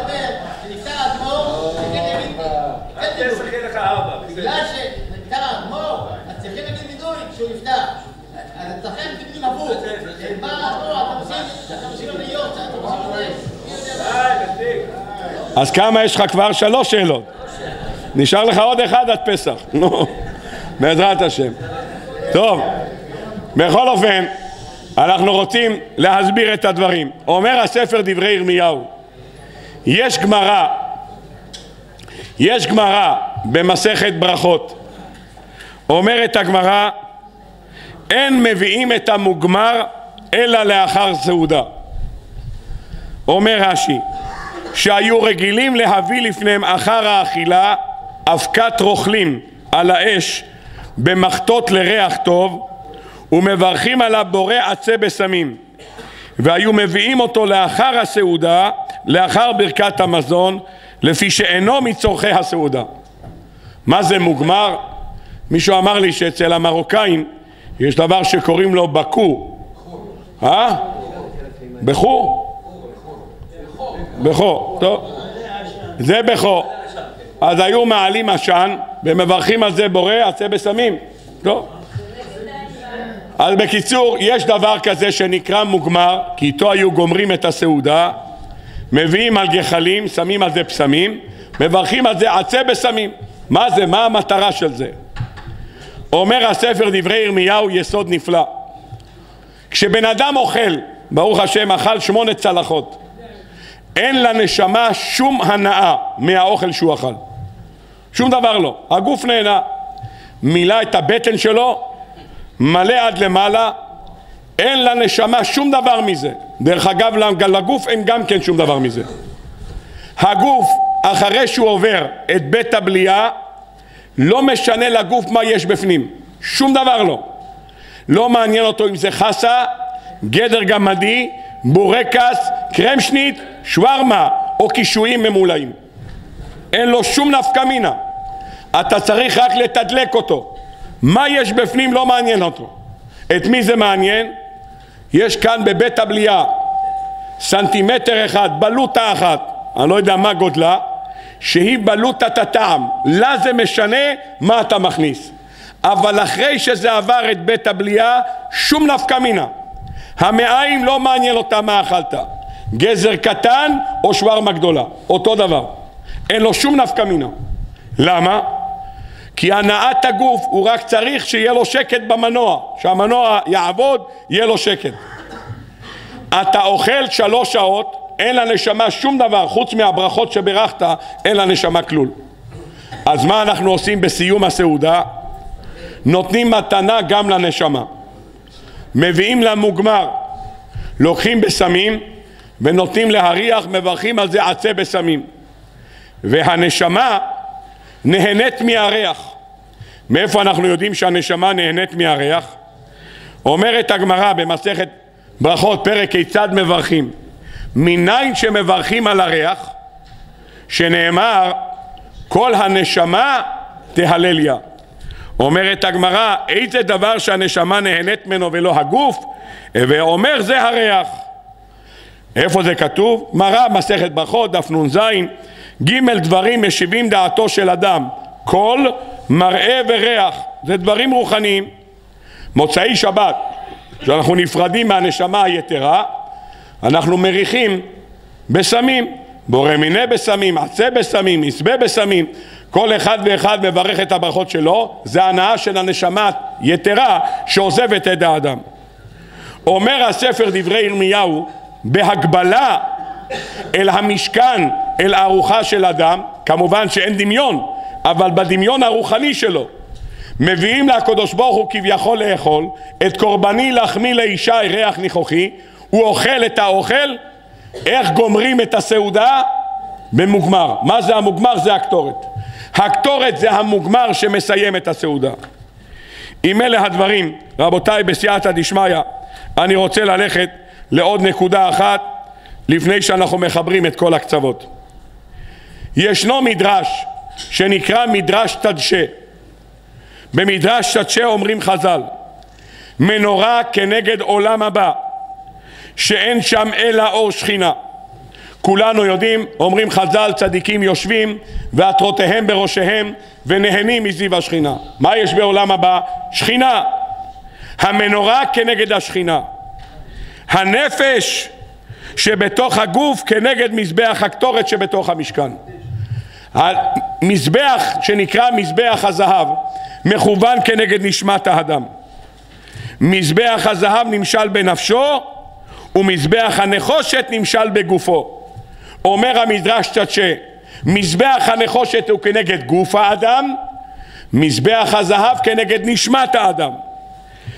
בגלל שנפטר האדמו"ר, אז צריכים להגיד וידוי כשהוא נפטר. אז אצלכם תגידים הפוך. בא האדמו"ר, אתה מוסיף לו להיות, אתה מוסיף לו. אז כמה יש לך כבר? 3 שאלות. נשאר לך עוד 1 עד פסח. נו, בעזרת השם. טוב, בכל אופן, אנחנו רוצים להסביר את הדברים. אומר הספר דברי ירמיהו, יש גמרא במסכת ברכות. אומרת הגמרא, אין מביאים את המוגמר אלא לאחר סעודה. אומר רש"י, שהיו רגילים להביא לפניהם אחר האכילה אבקת רוכלים על האש במחטות לריח טוב, ומברכים עליו בורא עצי בשמים, והיו מביאים אותו לאחר הסעודה, לאחר ברכת המזון, לפי שאינו מצורכי הסעודה. מה זה מוגמר? מישהו אמר לי שאצל המרוקאים יש דבר שקוראים לו בקו. בחור? בחור, טוב. זה בחור. אז היו מעלים עשן ומברכים על זה בורא עצי בשמים. טוב. אז בקיצור, יש דבר כזה שנקרא מוגמר, כי איתו היו גומרים את הסעודה, מביאים על גחלים, שמים על זה פסמים, מברכים על זה עצי בשמים. מה זה? מה המטרה של זה? אומר הספר דברי ירמיהו יסוד נפלא. כשבן אדם אוכל, ברוך השם אכל 8 צלחות, אין לנשמה שום הנאה מהאוכל שהוא אכל, שום דבר לא. הגוף נהנה, מילא את הבטן שלו, מלא עד למעלה, אין לנשמה שום דבר מזה. דרך אגב, לגוף אין גם כן שום דבר מזה. הגוף אחרי שהוא עובר את בית הבליעה, לא משנה לגוף מה יש בפנים, שום דבר לא. לא מעניין אותו אם זה חסה, גדר גמדי, בורקס, קרמשנית, שווארמה או קישואים ממולאים. אין לו שום נפקא מינה. אתה צריך רק לתדלק אותו. מה יש בפנים לא מעניין אותו. את מי זה מעניין? יש כאן בבית הבליעה סנטימטר אחד, בלוטה אחת, אני לא יודע מה גודלה, שהיא בלוטת הטעם. לה זה משנה מה אתה מכניס. אבל אחרי שזה עבר את בית הבליעה, שום נפקא מינה. המעיים לא מעניין אותה מה אכלת, גזר קטן או שווארמה גדולה, אותו דבר. אין לו שום נפקא מינה. למה? כי הנעת הגוף הוא רק צריך שיהיה לו שקט במנוע, שהמנוע יעבוד, יהיה לו שקט. אתה אוכל 3 שעות, אין לנשמה שום דבר, חוץ מהברכות שברכת, אין לנשמה כלול. אז מה אנחנו עושים בסיום הסעודה? נותנים מתנה גם לנשמה. מביאים למוגמר, לוקחים בשמים ונותנים להריח, מברכים על זה עצי בשמים. והנשמה נהנית מהריח. מאיפה אנחנו יודעים שהנשמה נהנית מהריח? אומרת הגמרא במסכת ברכות פרק כיצד מברכים, מניין שמברכים על הריח, שנאמר כל הנשמה תהלליה. אומרת הגמרא, איזה דבר שהנשמה נהנית ממנו ולא הגוף? ואומר זה הריח. איפה זה כתוב? מראה מסכת ברכות דף נ"ז, ג' דברים משיבים דעתו של אדם, קול, מראה וריח. זה דברים רוחניים. מוצאי שבת, כשאנחנו נפרדים מהנשמה היתרה, אנחנו מריחים בשמים, בורא מיני בשמים, עצי בשמים, מסבה בשמים. כל אחד ואחד מברך את הברכות שלו. זה הנאה של הנשמה יתרה שעוזבת את האדם. אומר הספר דברי ירמיהו, בהגבלה אל המשכן, אל הארוחה של אדם, כמובן שאין דמיון, אבל בדמיון הרוחני שלו, מביאים לקדוש ברוך הוא כביכול לאכול את קורבני לחמי לישי ריח ניחוחי. הוא אוכל את האוכל. איך גומרים את הסעודה? במוגמר. מה זה המוגמר? זה הקטורת. הקטורת זה המוגמר שמסיים את הסעודה. עם אלה הדברים, רבותיי, בסייעתא דשמיא, אני רוצה ללכת לעוד נקודה אחת לפני שאנחנו מחברים את כל הקצוות. ישנו מדרש שנקרא מדרש תדשה. במדרש תדשה אומרים חז"ל, מנורה כנגד עולם הבא, שאין שם אלא אור שכינה. כולנו יודעים, אומרים חז"ל, צדיקים יושבים ועטרותיהם בראשיהם ונהנים מזיו השכינה. מה יש בעולם הבא? שכינה. המנורה כנגד השכינה. הנפש שבתוך הגוף כנגד מזבח הקטורת שבתוך המשכן. המזבח שנקרא מזבח הזהב מכוון כנגד נשמת האדם. מזבח הזהב נמשל בנפשו ומזבח הנחושת נמשל בגופו. אומר המדרש תדשה, מזבח הנחושת הוא כנגד גוף האדם, מזבח הזהב כנגד נשמת האדם.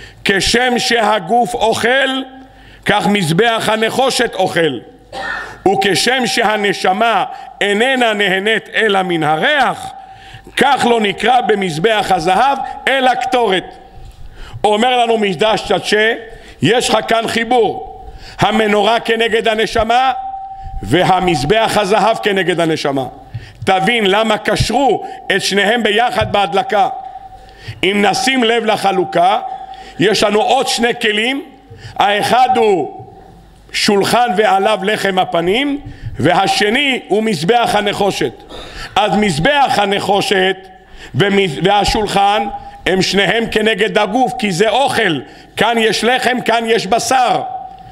כשם שהגוף אוכל, כך מזבח הנחושת אוכל, וכשם שהנשמה איננה נהנית אלא מן הריח, כך לא נקרא במזבח הזהב אלא קטורת. אומר לנו מדרש צ'צ'ה, יש לך כאן חיבור, המנורה כנגד הנשמה והמזבח הזהב כנגד הנשמה. תבין למה קשרו את שניהם ביחד בהדלקה. אם נשים לב לחלוקה, יש לנו עוד שני כלים, האחד הוא שולחן ועליו לחם הפנים, והשני הוא מזבח הנחושת. אז מזבח הנחושת והשולחן הם שניהם כנגד הגוף, כי זה אוכל, כאן יש לחם, כאן יש בשר.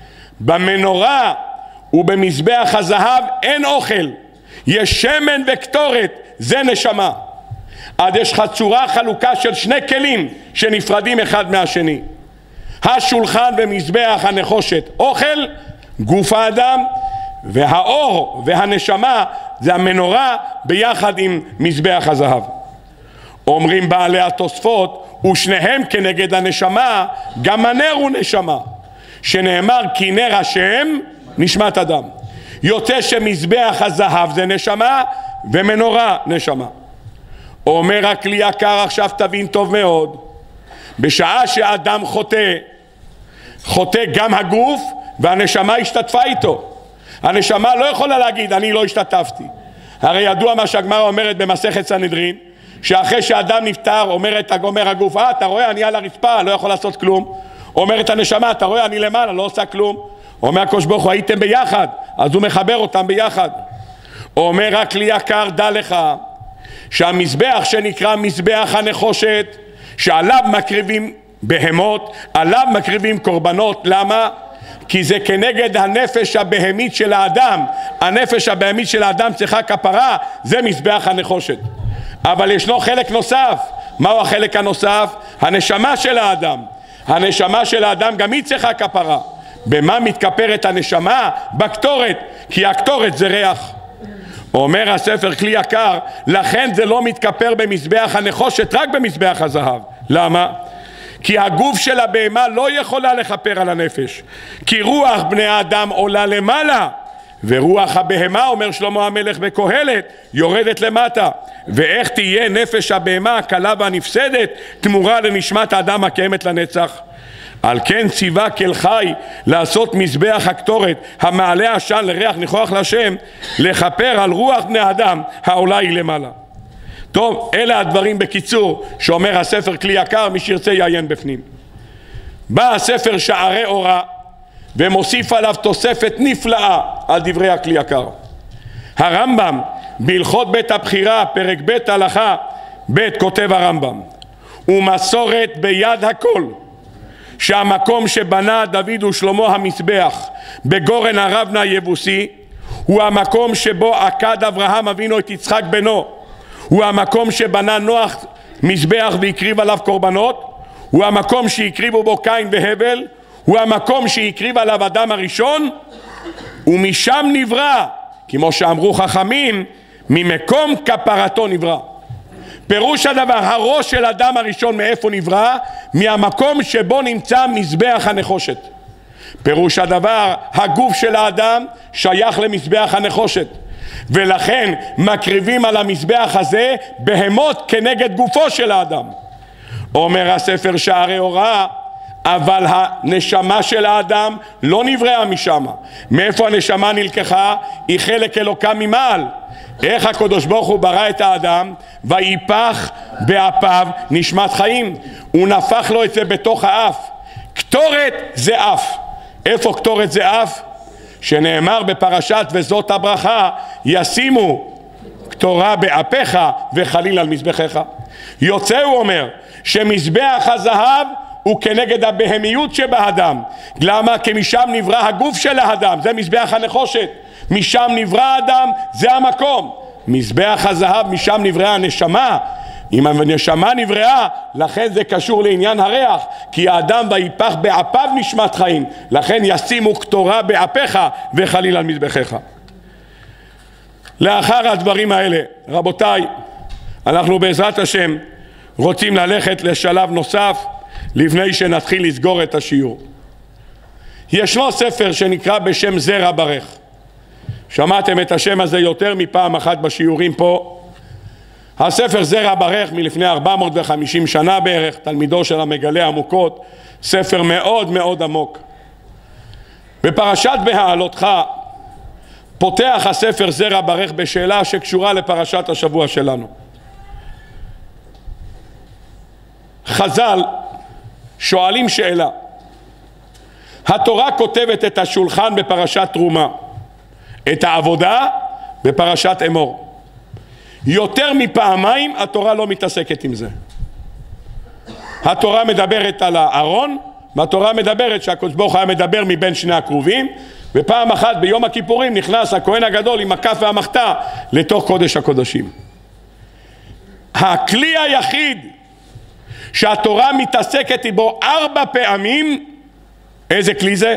במנורה ובמזבח הזהב אין אוכל, יש שמן וקטורת, זה נשמה. אז יש לך צורה חלוקה של שני כלים שנפרדים אחד מהשני. השולחן ומזבח הנחושת אוכל, גוף האדם, והאור והנשמה זה המנורה ביחד עם מזבח הזהב. אומרים בעלי התוספות, ושניהם כנגד הנשמה, גם הנר הוא נשמה, שנאמר כי נר השם נשמת אדם. יוצא שמזבח הזהב זה נשמה ומנורה נשמה. אומר הכלי יקר, עכשיו תבין טוב מאוד, בשעה שאדם חוטא גם הגוף והנשמה השתתפה איתו. הנשמה לא יכולה להגיד אני לא השתתפתי. הרי ידוע מה שהגמרא אומרת במסכת סנהדרין, שאחרי שאדם נפטר אומר הגוף, אתה רואה אני על הרצפה לא יכול לעשות כלום. אומרת הנשמה, אתה רואה אני למעלה לא עושה כלום. אומר הקדוש ברוך הוא, הייתם ביחד, אז הוא מחבר אותם ביחד. אומר הכלי יקר, דע לך שהמזבח שנקרא מזבח הנחושת, שעליו מקריבים בהמות, עליו מקריבים קורבנות. למה? כי זה כנגד הנפש הבהמית של האדם. הנפש הבהמית של האדם צריכה כפרה, זה מזבח הנחושת. אבל ישנו חלק נוסף. מהו החלק הנוסף? הנשמה של האדם. הנשמה של האדם גם היא צריכה כפרה. במה מתכפרת הנשמה? בקטורת, כי הקטורת זה ריח. אומר הספר כלי יקר, לכן זה לא מתכפר במזבח הנחושת, רק במזבח הזהב. למה? כי הגוף של הבהמה לא יכולה לכפר על הנפש, כי רוח בני האדם עולה למעלה, ורוח הבהמה, אומר שלמה המלך בקהלת, יורדת למטה. ואיך תהיה נפש הבהמה הקלה והנפסדת תמורה לנשמת האדם הקיימת לנצח? על כן ציווה כל חי לעשות מזבח הקטורת המעלה עשן לריח ניחוח להשם, לכפר על רוח בני האדם העולה היא למעלה. טוב, אלה הדברים בקיצור שאומר הספר כלי יקר, מי שירצה יעיין בפנים. בא הספר שערי אורה ומוסיף עליו תוספת נפלאה על דברי הכלי יקר. הרמב"ם בהלכות בית הבחירה פרק ב' הלכה ב' כותב הרמב"ם, ומסורת ביד הכל שהמקום שבנה דוד ושלמה המזבח בגורן הרבנה היבוסי הוא המקום שבו עקד אברהם אבינו את יצחק בנו, הוא המקום שבנה נוח מזבח והקריב עליו קורבנות, הוא המקום שהקריבו בו קין והבל, הוא המקום שהקריב עליו אדם הראשון, ומשם נברא, כמו שאמרו חכמים, ממקום כפרתו נברא. פירוש הדבר, הראש של אדם הראשון מאיפה נברא? מהמקום שבו נמצא מזבח הנחושת. פירוש הדבר, הגוף של האדם שייך למזבח הנחושת, ולכן מקריבים על המזבח הזה בהמות כנגד גופו של האדם. אומר הספר שערי אורה, אבל הנשמה של האדם לא נבראה משם. מאיפה הנשמה נלקחה? היא חלק אלוקה ממעל. איך הקדוש ברוך הוא ברא את האדם? ויפח באפיו נשמת חיים, הוא נפח לו את זה בתוך האף. קטורת זה אף. איפה קטורת זה אף? שנאמר בפרשת וזאת הברכה, ישימו קטורה באפיך וחליל על מזבחיך. יוצא, הוא אומר, שמזבח הזהב הוא כנגד הבהמיות שבאדם. למה? כי משם נברא הגוף של האדם, זה מזבח הנחושת. משם נברא האדם, זה המקום. מזבח הזהב, משם נבראה הנשמה. אם הנשמה נבראה, לכן זה קשור לעניין הריח, כי האדם ויפח באפיו נשמת חיים, לכן ישימו קטורה באפיך וחליל על מזבחיך. לאחר הדברים האלה, רבותיי, אנחנו בעזרת השם רוצים ללכת לשלב נוסף לפני שנתחיל לסגור את השיעור. ישנו ספר שנקרא בשם זרע ברך, שמעתם את השם הזה יותר מפעם אחת בשיעורים פה. הספר זרע ברך מלפני 450 שנה בערך, תלמידו של המגלה עמוקות, ספר מאוד מאוד עמוק. בפרשת בהעלותך פותח הספר זרע ברך בשאלה שקשורה לפרשת השבוע שלנו. חז"ל שואלים שאלה. התורה כותבת את השולחן בפרשת תרומה, את העבודה בפרשת אמור. יותר מפעמיים התורה לא מתעסקת עם זה. התורה מדברת על הארון, והתורה מדברת שהקדוש ברוך הוא היה מדבר מבין שני הקרובים, ופעם אחת ביום הכיפורים נכנס הכהן הגדול עם הכף והמחתה לתוך קודש הקודשים. הכלי היחיד שהתורה מתעסקת בו 4 פעמים, איזה כלי זה?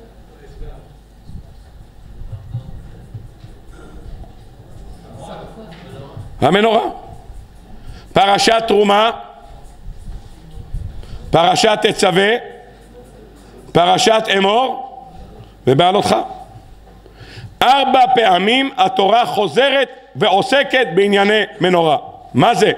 המנורה. פרשת תרומה, פרשת תצווה, פרשת אמור ובעלותך. 4 פעמים התורה חוזרת ועוסקת בענייני מנורה. מה זה?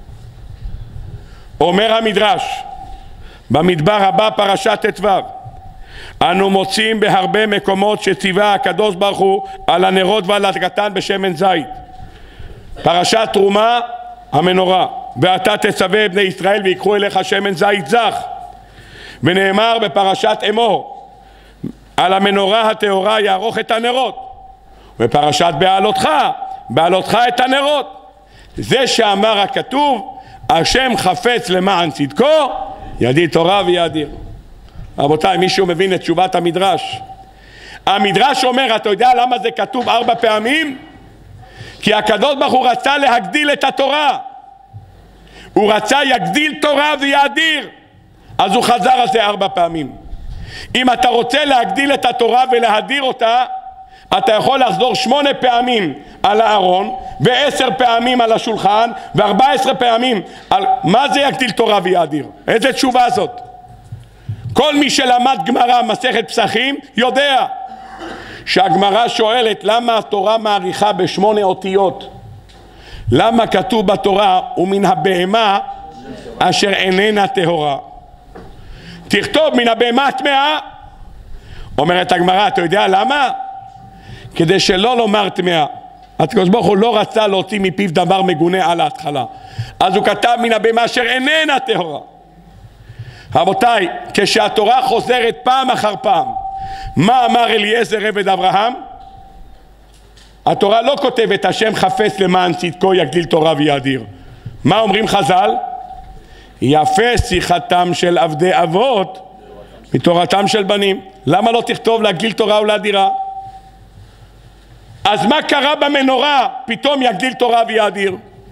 אומר המדרש במדבר הבא פרשת ט"ו, אנו מוצאים בהרבה מקומות שציווה הקדוש ברוך הוא על הנרות ועל הדלקתן בשמן זית. פרשת תרומה המנורה, ואתה תצווה בני ישראל ויקחו אליך שמן זית זך. ונאמר בפרשת אמור על המנורה הטהורה יערוך את הנרות. בפרשת בעלותך את הנרות. זה שאמר הכתוב השם חפץ למען צדקו ידיד תורה ויאדיר. רבותיי, מישהו מבין את תשובת המדרש? המדרש אומר, אתה יודע למה זה כתוב 4 פעמים? כי הקדוש ברוך הוא רצה להגדיל את התורה. הוא רצה יגדיל תורה ויאדיר, אז הוא חזר על זה 4 פעמים. אם אתה רוצה להגדיל את התורה ולהדיר אותה, אתה יכול לחזור 8 פעמים על הארון, ו10 פעמים על השולחן, ו14 פעמים על... מה זה יגדיל תורה ויאדיר? איזה תשובה זאת? כל מי שלמד גמרא מסכת פסחים יודע שהגמרא שואלת למה התורה מעריכה ב8 אותיות. למה כתוב בתורה ומן הבהמה אשר איננה טהורה? תכתוב מן הבהמה טמאה. אומרת הגמרא, אתה יודע למה? כדי שלא לומר טמאה. הקדוש ברוך הוא לא רצה להוציא מפיו דבר מגונה על ההתחלה, אז הוא כתב מן הבהמה אשר איננה טהורה. רבותיי, כשהתורה חוזרת פעם אחר פעם, מה אמר אליעזר עבד אברהם? התורה לא כותבת השם חפץ למען צדקו יגדיל תורה ויאדיר. מה אומרים חז"ל? יפה שיחתם של עבדי אבות מתורתם של בנים. למה לא תכתוב להגדיל תורה ולהדירה? אז מה קרה במנורה פתאום יגדיל תורה ויאדיר?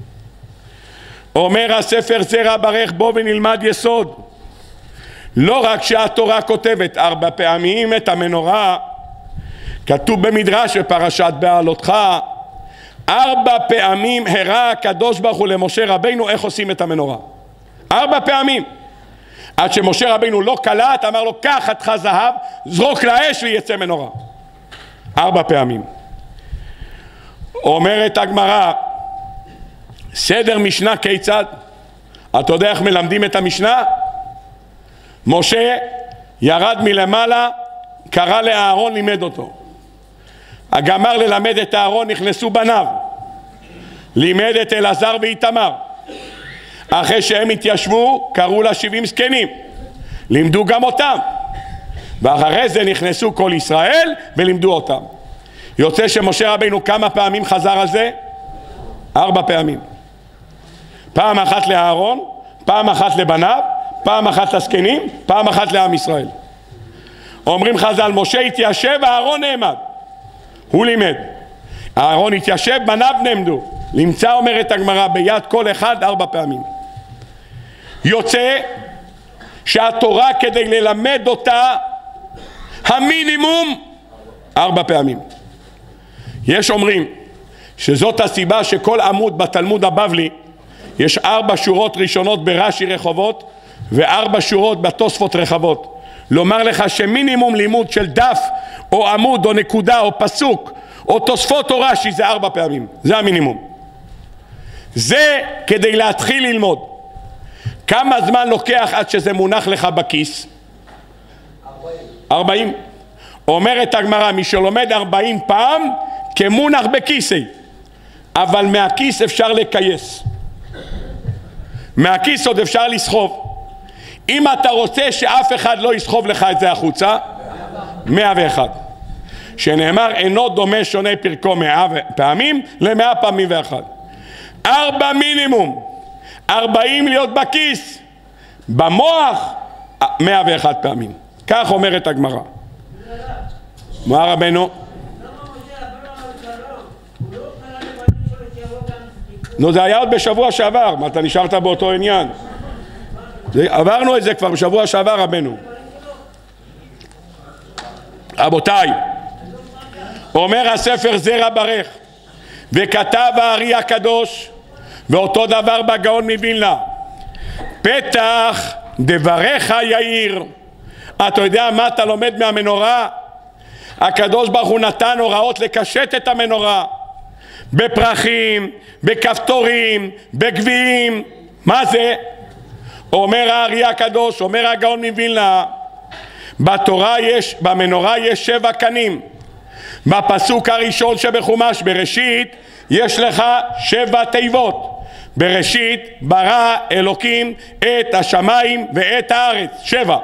אומר הספר זרע ברך, בוא ונלמד יסוד. לא רק שהתורה כותבת 4 פעמים את המנורה, כתוב במדרש בפרשת בהעלותך 4 פעמים הראה הקדוש ברוך הוא למשה רבינו איך עושים את המנורה. 4 פעמים. עד שמשה רבינו לא קלט, אמר לו קח חתיכת זהב, זרוק לאש ויצא מנורה. 4 פעמים. אומרת הגמרא, סדר משנה כיצד? אתה יודע איך מלמדים את המשנה? משה ירד מלמעלה, קרא לאהרון, לימד אותו. הגמר ללמד את אהרון, נכנסו בניו, לימד את אלעזר ואיתמר. אחרי שהם התיישבו קראו לה 70 זקנים, לימדו גם אותם, ואחרי זה נכנסו כל ישראל ולימדו אותם. יוצא שמשה רבינו כמה פעמים חזר על זה? 4 פעמים. פעם אחת לאהרון, פעם אחת לבניו, פעם אחת לזקנים, פעם אחת לעם ישראל. אומרים חז"ל, משה התיישב, אהרון נעמד. הוא לימד. אהרון התיישב, בניו נעמדו. נמצא, אומרת הגמרא, ביד כל אחד 4 פעמים. יוצא שהתורה כדי ללמד אותה המינימום 4 פעמים. יש אומרים שזאת הסיבה שכל עמוד בתלמוד הבבלי יש 4 שורות ראשונות ברש"י רחובות ו4 שורות בתוספות רחבות. לומר לך שמינימום לימוד של דף או עמוד או נקודה או פסוק או תוספות או רש"י זה 4 פעמים, זה המינימום. זה כדי להתחיל ללמוד. כמה זמן לוקח עד שזה מונח לך בכיס? 40. אומרת הגמרא, מי שלומד 40 פעם כמונח בכיסי, אבל מהכיס אפשר לקייס, מהכיס עוד אפשר לסחוב. אם אתה רוצה שאף אחד לא יסחוב לך את זה החוצה, 101, שנאמר אינו דומה שונה פרקו 100 פעמים ל100 פעמים ואחד. 4 מינימום, 40 להיות בכיס, במוח 101 פעמים. כך אומרת הגמרא. מה רבנו? נו, זה היה עוד בשבוע שעבר. מה, אתה נשארת באותו עניין? עברנו את זה כבר בשבוע שעבר, רבנו. רבותיי, אומר הספר זרע ברך, וכתב הארי הקדוש, ואותו דבר בגאון מווילנה, פתח דבריך יאיר. אתה יודע מה אתה לומד מהמנורה? הקדוש ברוך הוא נתן הוראות לקשט את המנורה בפרחים, בכפתורים, בגביעים. מה זה? אומר הארי הקדוש, אומר הגאון מווילנה, במנורה יש 7 קנים. בפסוק הראשון שבחומש בראשית יש לך 7 תיבות. בראשית ברא אלוקים את השמיים ואת הארץ, 7.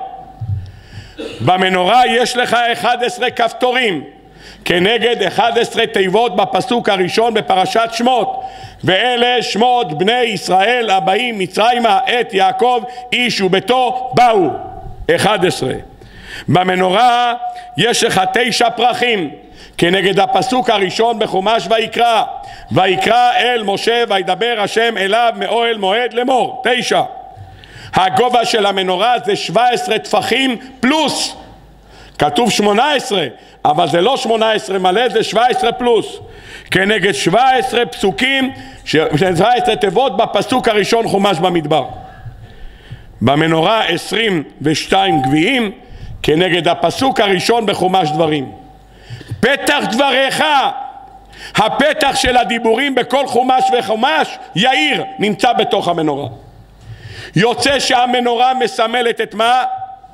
במנורה יש לך 11 כפתורים כנגד 11 תיבות בפסוק הראשון בפרשת שמות, ואלה שמות בני ישראל הבאים מצרימה את יעקב איש וביתו באו, 11. במנורה יש לך 9 פרחים כנגד הפסוק הראשון בחומש ויקרא, ויקרא אל משה וידבר השם אליו מאוהל מועד לאמור, 9. הגובה של המנורה זה 17 טפחים פלוס, כתוב 18 אבל זה לא 18 מלא, זה 17 פלוס, כנגד 17 פסוקים, 17 תיבות בפסוק הראשון חומש במדבר. במנורה 22 גביעים כנגד הפסוק הראשון בחומש דברים. פתח דבריך, הפתח של הדיבורים בכל חומש וחומש יאיר, נמצא בתוך המנורה. יוצא שהמנורה מסמלת את מה?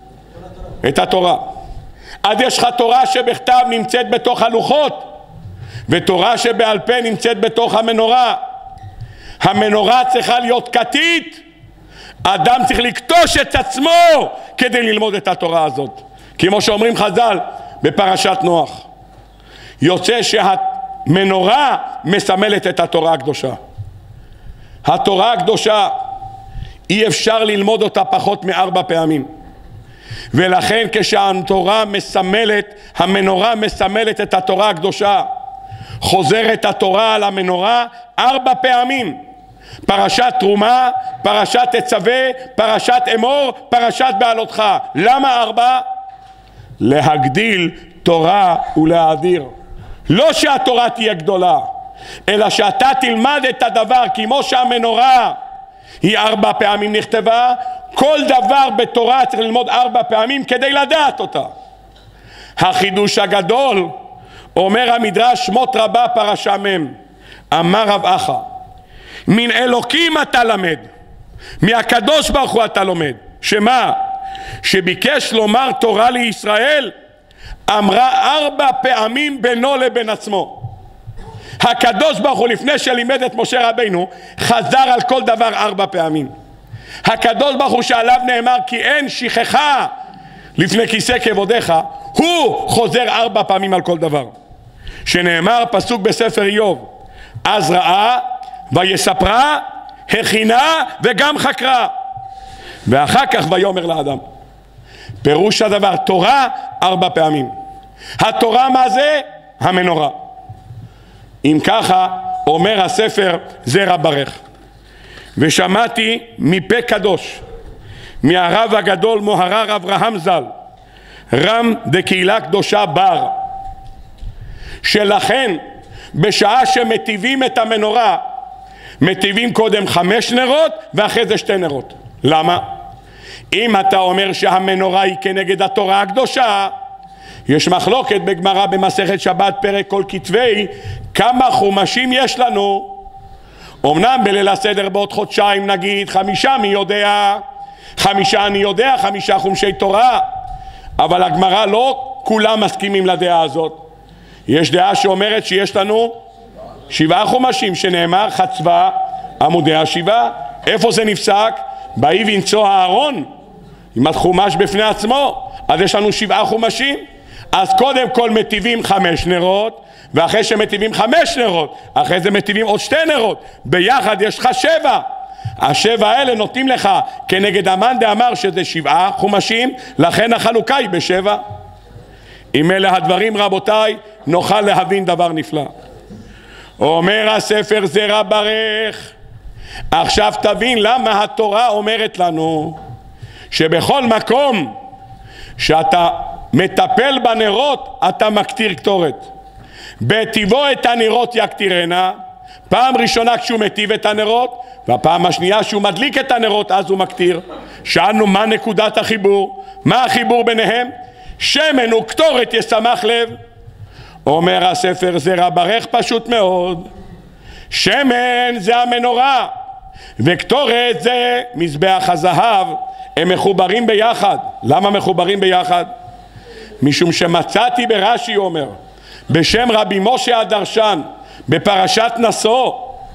את התורה. אז יש לך תורה שבכתב נמצאת בתוך הלוחות, ותורה שבעל פה נמצאת בתוך המנורה. המנורה צריכה להיות כתית, אדם צריך לקטוש את עצמו כדי ללמוד את התורה הזאת, כמו שאומרים חז"ל בפרשת נוח. יוצא שהמנורה מסמלת את התורה הקדושה. התורה הקדושה אי אפשר ללמוד אותה פחות מ4 פעמים, ולכן כשהתורה מסמלת, המנורה מסמלת את התורה הקדושה, חוזרת התורה על המנורה 4 פעמים. פרשת תרומה, פרשת תצווה, פרשת אמור, פרשת בעלותך. למה 4? להגדיל תורה ולהאדיר. לא שהתורה תהיה גדולה, אלא שאתה תלמד את הדבר, כמו שהמנורה היא 4 פעמים נכתבה, כל דבר בתורה צריך ללמוד 4 פעמים כדי לדעת אותה. החידוש הגדול, אומר המדרש שמות רבה פרשה מ', אמר רב אחא, מן אלוקים אתה למד, מהקדוש ברוך הוא אתה לומד. שמה? שביקש לומר תורה לישראל, אמרה 4 פעמים בינו לבין עצמו. הקדוש ברוך הוא לפני שלימד את משה רבינו חזר על כל דבר 4 פעמים. הקדוש ברוך הוא שעליו נאמר כי אין שכחה לפני כיסא כבודך, הוא חוזר 4 פעמים על כל דבר. שנאמר פסוק בספר איוב, אז ראה ויספרה, הכינה וגם חקרה, ואחר כך ויאמר לאדם. פירוש הדבר, תורה 4 פעמים. התורה מה זה? המנורה. אם ככה אומר הספר זרע ברך, ושמעתי מפה קדוש מהרב הגדול מוהר"ר אברהם ז"ל, רם דקהילה קדושה בר, שלכן בשעה שמטיבים את המנורה מטיבים קודם 5 נרות ואחרי זה 2 נרות. למה? אם אתה אומר שהמנורה היא כנגד התורה הקדושה, יש מחלוקת בגמרא במסכת שבת פרק כל כתבי, כמה חומשים יש לנו. אמנם בליל הסדר בעוד חודשיים נגיד 5 מי יודע, 5 אני יודע, 5 חומשי תורה, אבל הגמרא לא כולם מסכימים לדעה הזאת. יש דעה שאומרת שיש לנו 7 חומשים, שנאמר חצבה עמודי השבעה. איפה זה נפסק? באי וינצוא הארון, עם החומש בפני עצמו, אז יש לנו 7 חומשים. אז קודם כל מטיבים 5 נרות, ואחרי שמטיבים 5 נרות, אחרי זה מטיבים עוד 2 נרות, ביחד יש לך 7. 7 האלה נותנים לך כנגד המן דאמר שזה 7 חומשים, לכן החלוקה היא ב7. אם אלה הדברים רבותיי, נוכל להבין דבר נפלא. אומר הספר זרע ברך, עכשיו תבין למה התורה אומרת לנו שבכל מקום שאתה מטפל בנרות אתה מקטיר קטורת. בטיבו את הנרות יקטירנה, פעם ראשונה כשהוא מטיב את הנרות, והפעם השנייה שהוא מדליק את הנרות אז הוא מקטיר. שאלנו מה נקודת החיבור, מה החיבור ביניהם? שמן וקטורת ישמח לב. אומר הספר זרע ברך פשוט מאוד, שמן זה המנורה וקטורת זה מזבח הזהב, הם מחוברים ביחד. למה מחוברים ביחד? משום שמצאתי ברש"י אומר בשם רבי משה הדרשן בפרשת נשוא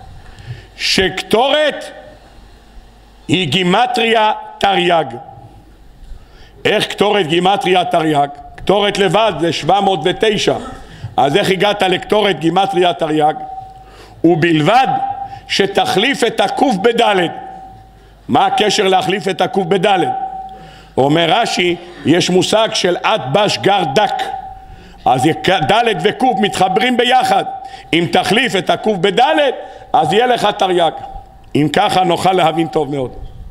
שקטורת היא גימטריה תרי"ג. איך קטורת גימטריה תרי"ג? קטורת לבד זה 709, אז איך הגעת לקטורת גימטריה תרי"ג? ובלבד שתחליף את הקוף בדלת. מה הקשר להחליף את הקוף בדלת? אומר רש"י, יש מושג של עד בש גר דק, אז דלת וקוף מתחברים ביחד. אם תחליף את הקוף בדלת אז יהיה לך תרי"ג. אם ככה נוכל להבין טוב מאוד.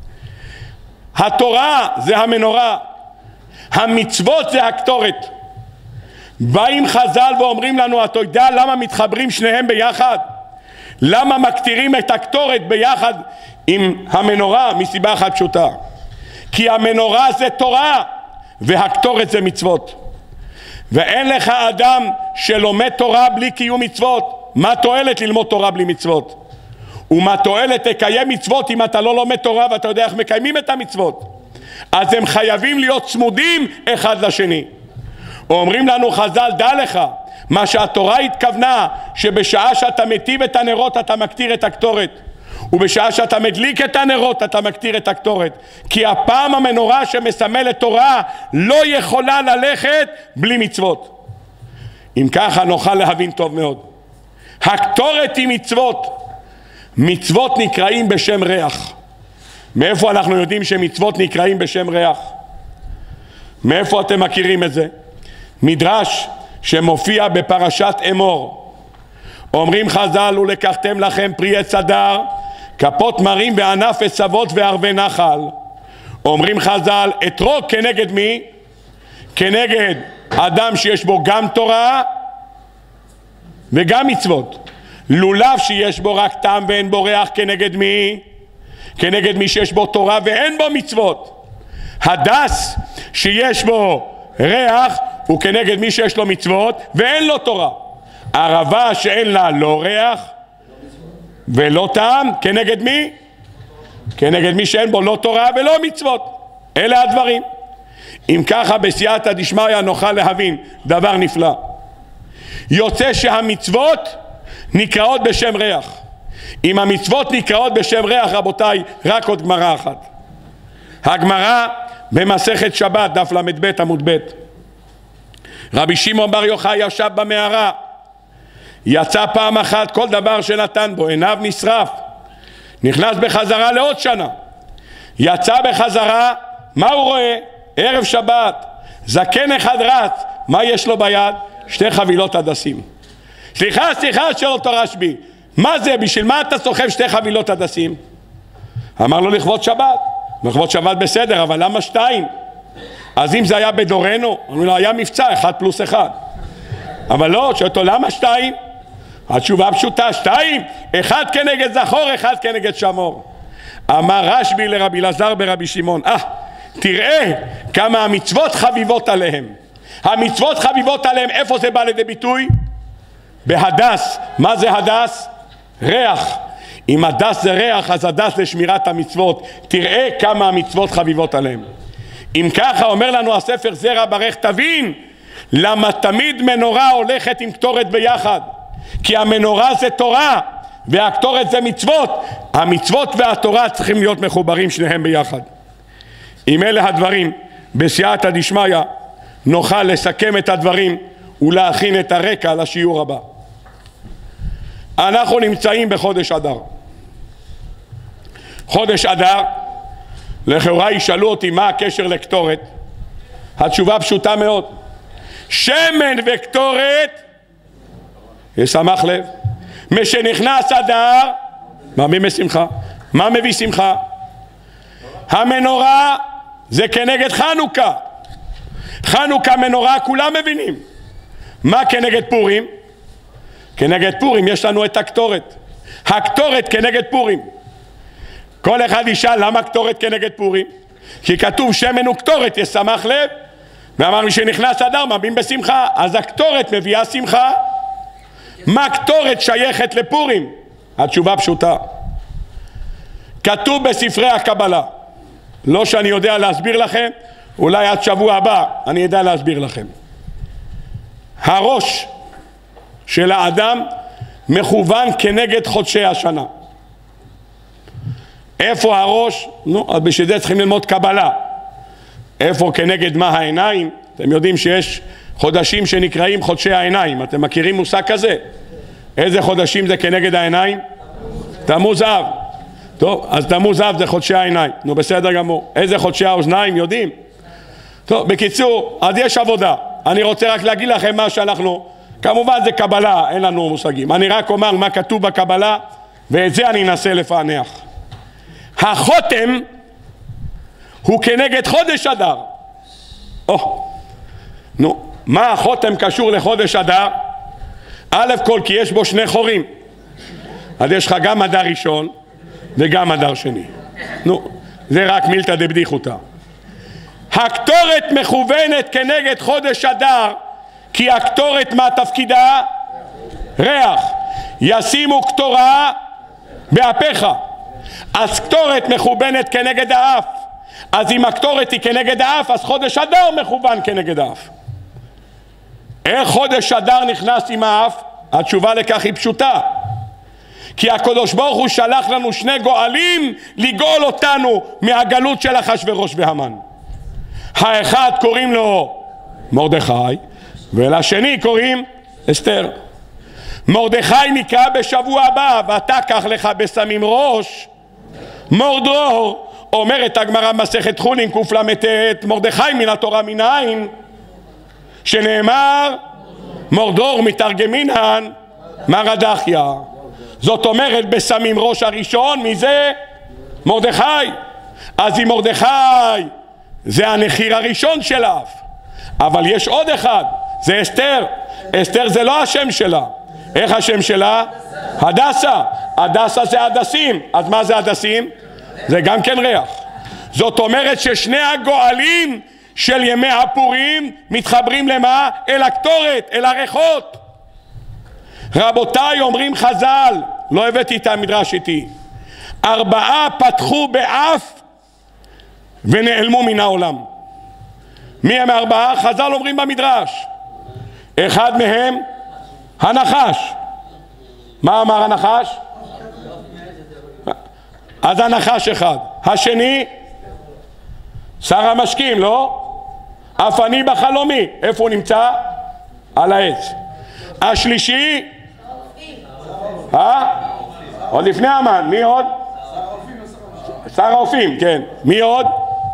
התורה זה המנורה, המצוות זה הקטורת. באים חז"ל ואומרים לנו, אתה יודע למה מתחברים שניהם ביחד? למה מקטירים את הקטורת ביחד עם המנורה? מסיבה אחת פשוטה, כי המנורה זה תורה והקטורת זה מצוות, ואין לך אדם שלומד תורה בלי קיום מצוות. מה תועלת ללמוד תורה בלי מצוות? ומה תועלת לקיים מצוות אם אתה לא לומד תורה ואתה יודע איך מקיימים את המצוות? אז הם חייבים להיות צמודים אחד לשני. אומרים לנו חז"ל, דע לך, מה שהתורה התכוונה, שבשעה שאתה מטיב את הנרות אתה מקטיר את הקטורת, ובשעה שאתה מדליק את הנרות אתה מקטיר את הקטורת, כי הפעם המנורה שמסמלת תורה לא יכולה ללכת בלי מצוות. אם ככה נוכל להבין טוב מאוד. הקטורת היא מצוות. מצוות נקראים בשם ריח. מאיפה אנחנו יודעים שמצוות נקראים בשם ריח? מאיפה אתם מכירים את זה? מדרש שמופיע בפרשת אמור. אומרים חז"ל, ולקחתם לכם פרי עץ הדר, כפות מרים וענף עשבות וערבי נחל. אומרים חז"ל, אתרוג כנגד מי? כנגד אדם שיש בו גם תורה וגם מצוות. לולב שיש בו רק טעם ואין בו ריח כנגד מי? כנגד מי שיש בו תורה ואין בו מצוות. הדס שיש בו ריח הוא כנגד מי שיש לו מצוות ואין לו תורה. ערבה שאין לה לא ריח ולא טעם, כנגד מי? כנגד מי שאין בו לא תורה ולא מצוות. אלה הדברים. אם ככה בסייעתא דשמיא נוכל להבין דבר נפלא. יוצא שהמצוות נקראות בשם ריח. אם המצוות נקראות בשם ריח, רבותיי, רק עוד גמרא אחת. הגמרא במסכת שבת דף ל"ב עמוד ב'. רבי שמעון בר יוחאי ישב במערה, יצא פעם אחת, כל דבר שנתן בו עיניו נשרף, נכנס בחזרה לעוד שנה, יצא בחזרה, מה הוא רואה? ערב שבת, זקן אחד רץ, מה יש לו ביד? 2 חבילות הדסים. סליחה, שואל אותו רשב"י, מה זה? בשביל מה אתה סוחב 2 חבילות הדסים? אמר לו, לכבוד שבת. לכבוד שבת בסדר, אבל למה 2? אז אם זה היה בדורנו, היה מבצע 1+1. אבל לא, שואל אותו, למה 2? התשובה פשוטה, 2, 1 כנגד זכור, 1 כנגד שמור. אמר רשב"י לרבי אלעזר ברבי שמעון, תראה כמה המצוות חביבות עליהם. המצוות חביבות עליהם. איפה זה בא לידי ביטוי? בהדס. מה זה הדס? ריח. אם הדס זה ריח, אז הדס זה שמירת המצוות. תראה כמה המצוות חביבות עליהם. אם ככה אומר לנו הספר זרע ברך, תבין למה תמיד מנורה הולכת עם קטורת ביחד. כי המנורה זה תורה והקטורת זה מצוות. המצוות והתורה צריכים להיות מחוברים שניהם ביחד. אם אלה הדברים, בסייעתא דשמיא נוכל לסכם את הדברים ולהכין את הרקע לשיעור הבא. אנחנו נמצאים בחודש אדר. חודש אדר, לכאורה ישאלו אותי מה הקשר לקטורת. התשובה פשוטה מאוד. שמן וקטורת, ישמח לב, משנכנס אדר, מה מביא שמחה? מה מביא שמחה? המנורה זה כנגד חנוכה. חנוכה מנורה כולם מבינים. מה כנגד פורים? כנגד פורים יש לנו את הקטורת. הקטורת כנגד פורים. כל אחד ישאל למה קטורת כנגד פורים? כי כתוב שמן וקטורת ישמח לב, ואמרנו שנכנס אדר מביאים בשמחה. אז הקטורת מביאה שמחה. מה קטורת שייכת לפורים? התשובה פשוטה. כתוב בספרי הקבלה, לא שאני יודע להסביר לכם, אולי עד שבוע הבא אני יודע להסביר לכם. הראש של האדם מכוון כנגד חודשי השנה. איפה הראש? אז בשביל זה צריכים ללמוד קבלה. איפה כנגד מה העיניים? אתם יודעים שיש חודשים שנקראים חודשי העיניים. אתם מכירים מושג כזה? איזה חודשים זה כנגד העיניים? תמוז אב. טוב, אז תמוז אב זה חודשי העיניים. נו בסדר גמור. איזה חודשי האוזניים יודעים? טוב, בקיצור, אז יש עבודה. אני רוצה רק להגיד לכם מה שאנחנו, כמובן זה קבלה, אין לנו מושגים. אני רק אומר מה כתוב בקבלה, ואת זה אני אנסה לפענח. החותם הוא כנגד חודש אדר. נו, מה החותם קשור לחודש אדר? א' כל כי יש בו שני חורים. אז יש לך גם אדר ראשון וגם אדר שני. נו, זה רק מילתא דבדיחותא. הקטורת מכוונת כנגד חודש אדר, כי הקטורת מה תפקידה? ריח. ישימו קטורה באפיך. אז קטורת מכוונת כנגד האף. אז אם הקטורת היא כנגד האף, אז חודש אדר מכוון כנגד האף. איך חודש אדר נכנס עם האף? התשובה לכך היא פשוטה. כי הקדוש ברוך הוא שלח לנו שני גואלים לגאול אותנו מהגלות של אחשוורוש והמן. האחד קוראים לו מרדכי, ולשני קוראים אסתר. מרדכי נקרא בשבוע הבא, ואתה קח לך בסמים ראש מורדרור. אומרת הגמרא מסכת חולין קלט, מרדכי מן התורה מנין? שנאמר מורדרור מתרגמינן מרדכיה. זאת אומרת בסמים ראש הראשון, מזה מרדכי. אז אם מרדכי זה הנחיר הראשון של האף, אבל יש עוד אחד, זה אסתר. אסתר זה לא השם שלה. איך השם שלה? הדסה. הדסה זה הדסים. אז מה זה הדסים? זה גם כן ריח. זאת אומרת ששני הגואלים של ימי הפורים מתחברים למה? אל הקטורת, אל הריחות. רבותיי, אומרים חז"ל, לא הבאתי את המדרש איתי, 4 פתחו באף ונעלמו מן העולם. מי הם 4? חז"ל אומרים במדרש. אחד מהם הנחש. מה אמר הנחש? אז הנחש אחד. השני שר המשקים, לא? אף אני בחלומי. איפה הוא נמצא? על העץ. השלישי עוד לפני המן. מי עוד? שר האופים, כן. מי עוד?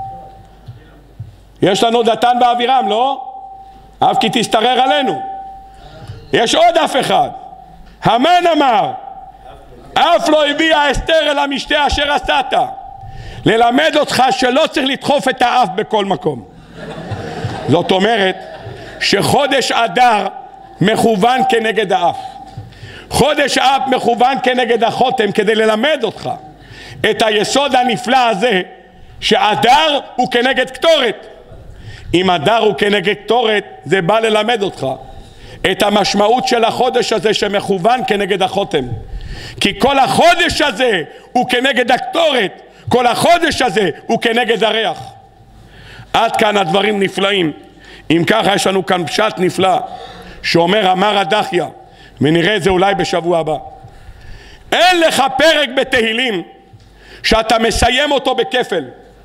יש לנו דתן באבירם, לא? אף כי תסתרר עלינו. יש עוד אף אחד. המן אמר, אף לא הביאה אסתר אל המשתה אשר עשת. ללמד אותך שלא צריך לדחוף את האף בכל מקום. זאת אומרת שחודש אדר מכוון כנגד האף. חודש אב מכוון כנגד החותם, כדי ללמד אותך את היסוד הנפלא הזה שאדר הוא כנגד קטורת. אם אדר הוא כנגד קטורת, זה בא ללמד אותך את המשמעות של החודש הזה שמכוון כנגד החותם. כי כל החודש הזה הוא כנגד הקטורת, כל החודש הזה הוא כנגד הריח. עד כאן הדברים נפלאים. אם ככה יש לנו כאן פשט נפלא שאומר אמר הדחיה, ונראה את זה אולי בשבוע הבא. אין לך פרק בתהילים שאתה מסיים אותו בכפל.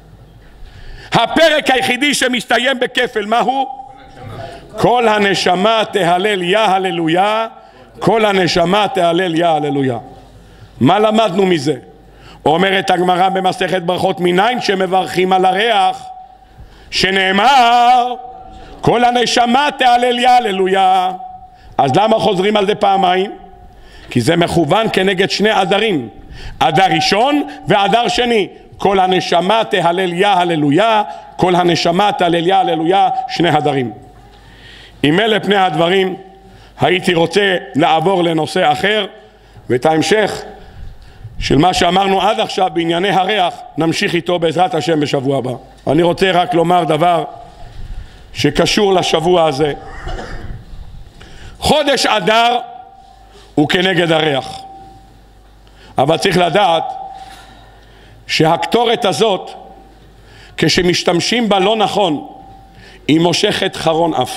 הפרק היחידי שמסתיים בכפל, מהו? כל הנשמה תהלל יה הללויה, כל הנשמה תהלל יה הללויה. מה למדנו מזה? אומרת הגמרא במסכת ברכות, מניין שמברכים על הריח שנאמר כל הנשמה תהלל יה הללויה. אז למה חוזרים על זה פעמיים? כי זה מכוון כנגד שני אדרים, אדר ראשון ואדר שני. כל הנשמה תהלל יה הללויה, כל הנשמה תהלל יה הללויה, שני הדרים. אם אלה פני הדברים, הייתי רוצה לעבור לנושא אחר, ואת ההמשך של מה שאמרנו עד עכשיו בענייני הריח נמשיך איתו בעזרת השם בשבוע הבא. אני רוצה רק לומר דבר שקשור לשבוע הזה. חודש אדר הוא כנגד הריח, אבל צריך לדעת שהקטורת הזאת כשמשתמשים בה לא נכון היא מושכת חרון אף.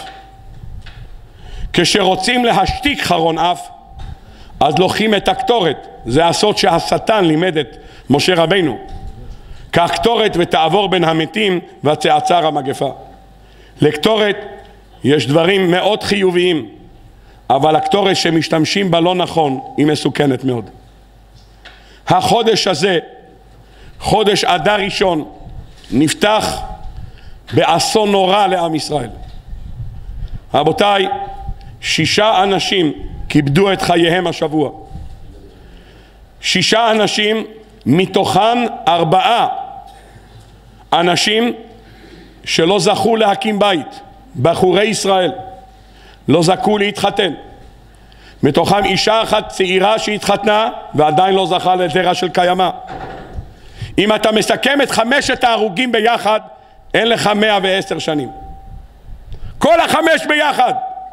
כשרוצים להשתיק חרון אף אז לוקחים את הקטורת. זה הסוד שהשטן לימד את משה רבינו, כקטורת ותעבור בין המתים ותעצר המגפה. לקטורת יש דברים מאוד חיוביים, אבל הקטורת שמשתמשים בה לא נכון היא מסוכנת מאוד. החודש הזה, חודש אדר ראשון, נפתח באסון נורא לעם ישראל. רבותיי, 6 אנשים קיבדו את חייהם השבוע. 6 אנשים, מתוכם 4 אנשים שלא זכו להקים בית, בחורי ישראל, לא זכו להתחתן. מתוכם אישה אחת צעירה שהתחתנה ועדיין לא זכה לזרע של קיימא. אם אתה מסכם את 5 ההרוגים ביחד, אין לך 110 שנים. כל 5 ביחד.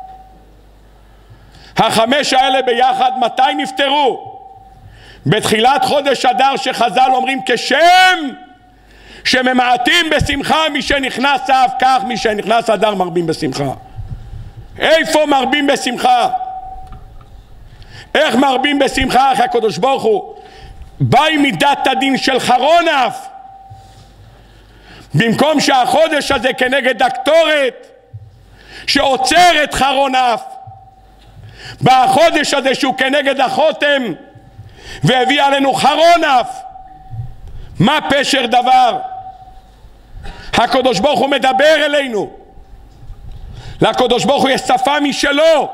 5 האלה ביחד מתי נפטרו? בתחילת חודש אדר, שחז"ל אומרים כשם שממעטים בשמחה משנכנס אב, כך משנכנס אדר מרבים בשמחה. איפה מרבים בשמחה? איך מרבים בשמחה? אחרי הקדוש ברוך הוא בא עם מידת הדין של חרון אף. במקום שהחודש הזה כנגד הקטורת שעוצר את חרון אף, בחודש הזה שהוא כנגד החותם והביא עלינו חרון אף. מה פשר דבר? הקדוש ברוך הוא מדבר אלינו. לקדוש ברוך הוא יש שפה משלו.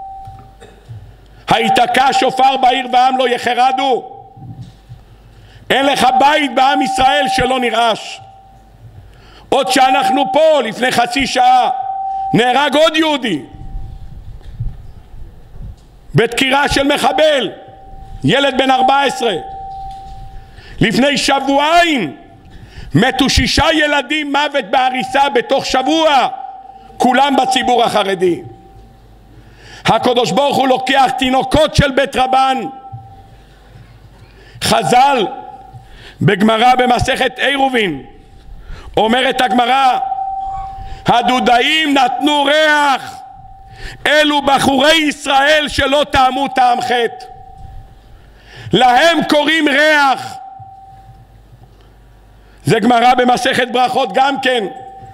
היתקע שופר בעיר ועם לא יחרדו. אין לך בית בעם ישראל שלא נרעש. עוד שאנחנו פה לפני חצי שעה נהרג עוד יהודי בדקירה של מחבל, ילד בן 14. לפני שבועיים מתו 6 ילדים מוות בהריסה בתוך שבוע, כולם בציבור החרדי. הקדוש ברוך הוא לוקח תינוקות של בית רבן. חז"ל בגמרא במסכת עירובין אומרת הגמרא, הדודאים נתנו ריח, אלו בחורי ישראל שלא טעמו טעם חטא, להם קוראים ריח. זה גמרא במסכת ברכות גם כן.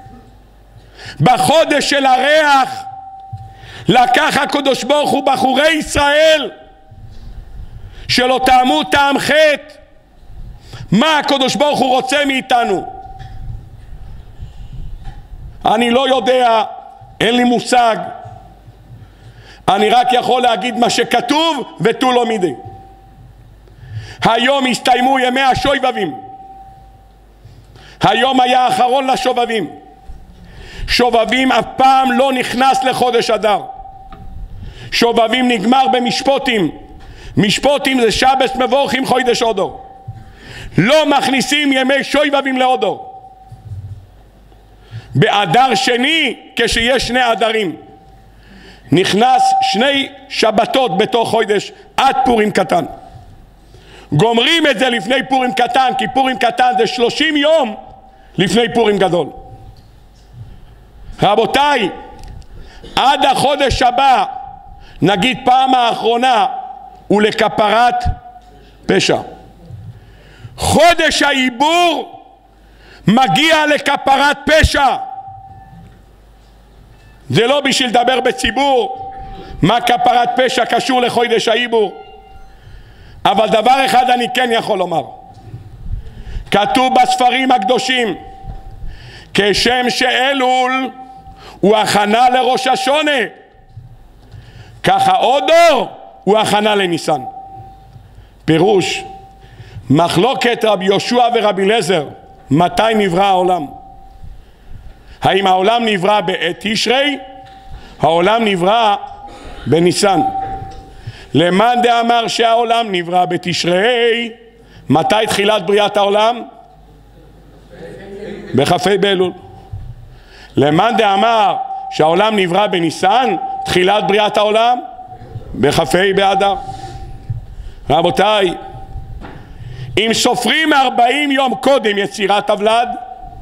בחודש של הריח לקח הקדוש ברוך הוא בחורי ישראל שלא טעמו טעם חטא. מה הקדוש ברוך הוא רוצה מאיתנו? אני לא יודע, אין לי מושג. אני רק יכול להגיד מה שכתוב ותו לא מידי. היום הסתיימו ימי השובבים. היום היה האחרון לשובבים. שובבים אף פעם לא נכנס לחודש אדר. שובבים נגמר במשפוטים. משפוטים זה שבס מבורכים חודש אודור. לא מכניסים ימי שובבים לאודור. באדר שני, כשיש שני אדרים. נכנס 2 שבתות בתוך חודש עד פורים קטן. גומרים את זה לפני פורים קטן, כי פורים קטן זה 30 יום לפני פורים גדול. רבותיי, עד החודש הבא, נגיד פעם האחרונה, הוא לכפרת פשע. חודש העיבור מגיע לכפרת פשע. זה לא בשביל לדבר בציבור מה כפרת פשע קשור לחודש העיבור, אבל דבר אחד אני כן יכול לומר. כתוב בספרים הקדושים, כשם שאלול הוא הכנה לראש השונה, ככה אודור הוא הכנה לניסן. פירוש, מחלוקת רבי יהושע ורבי אליעזר, מתי נברא העולם? האם העולם נברא בעת תשרי? העולם נברא בניסן. למאן דאמר שהעולם נברא בתשרי, מתי תחילת בריאת העולם? בכ"ה באלול. למאן דאמר שהעולם נברא בניסן, תחילת בריאת העולם? בכ"ה באדר. רבותיי, אם סופרים 40 יום קודם יצירת הוולד,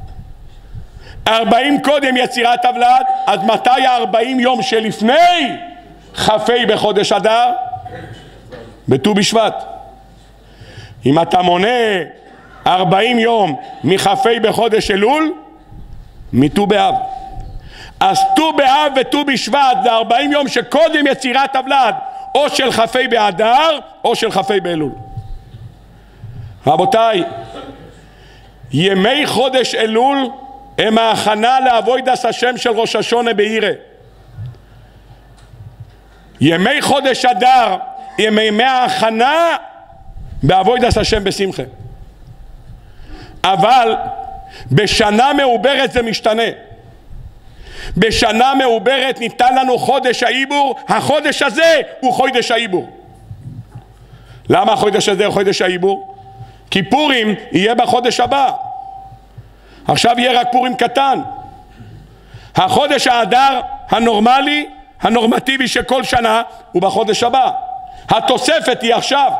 40 קודם יצירת הוולד, אז מתי 40 יום שלפני כ"ה בחודש אדר? בט"ו בשבט. אם אתה מונה 40 יום מכ"ה בחודש אלול, מט"ו באב. אז ט"ו באב וט"ו בשבט זה 40 יום שקודם יצירת הוולד, או של כ"ה באדר או של כ"ה באלול. רבותיי, ימי חודש אלול הם ההכנה לעבודת השם של ראש השונה בעירה. ימי חודש אדר הם ימי ההכנה בעבודת השם בשמחה. אבל בשנה מעוברת זה משתנה. בשנה מעוברת ניתן לנו חודש העיבור, החודש הזה הוא חודש העיבור. למה החודש הזה הוא חודש העיבור? כי פורים יהיה בחודש הבא. עכשיו יהיה רק פורים קטן. החודש האדר הנורמלי, הנורמטיבי של כל שנה, הוא בחודש הבא. התוספת היא עכשיו.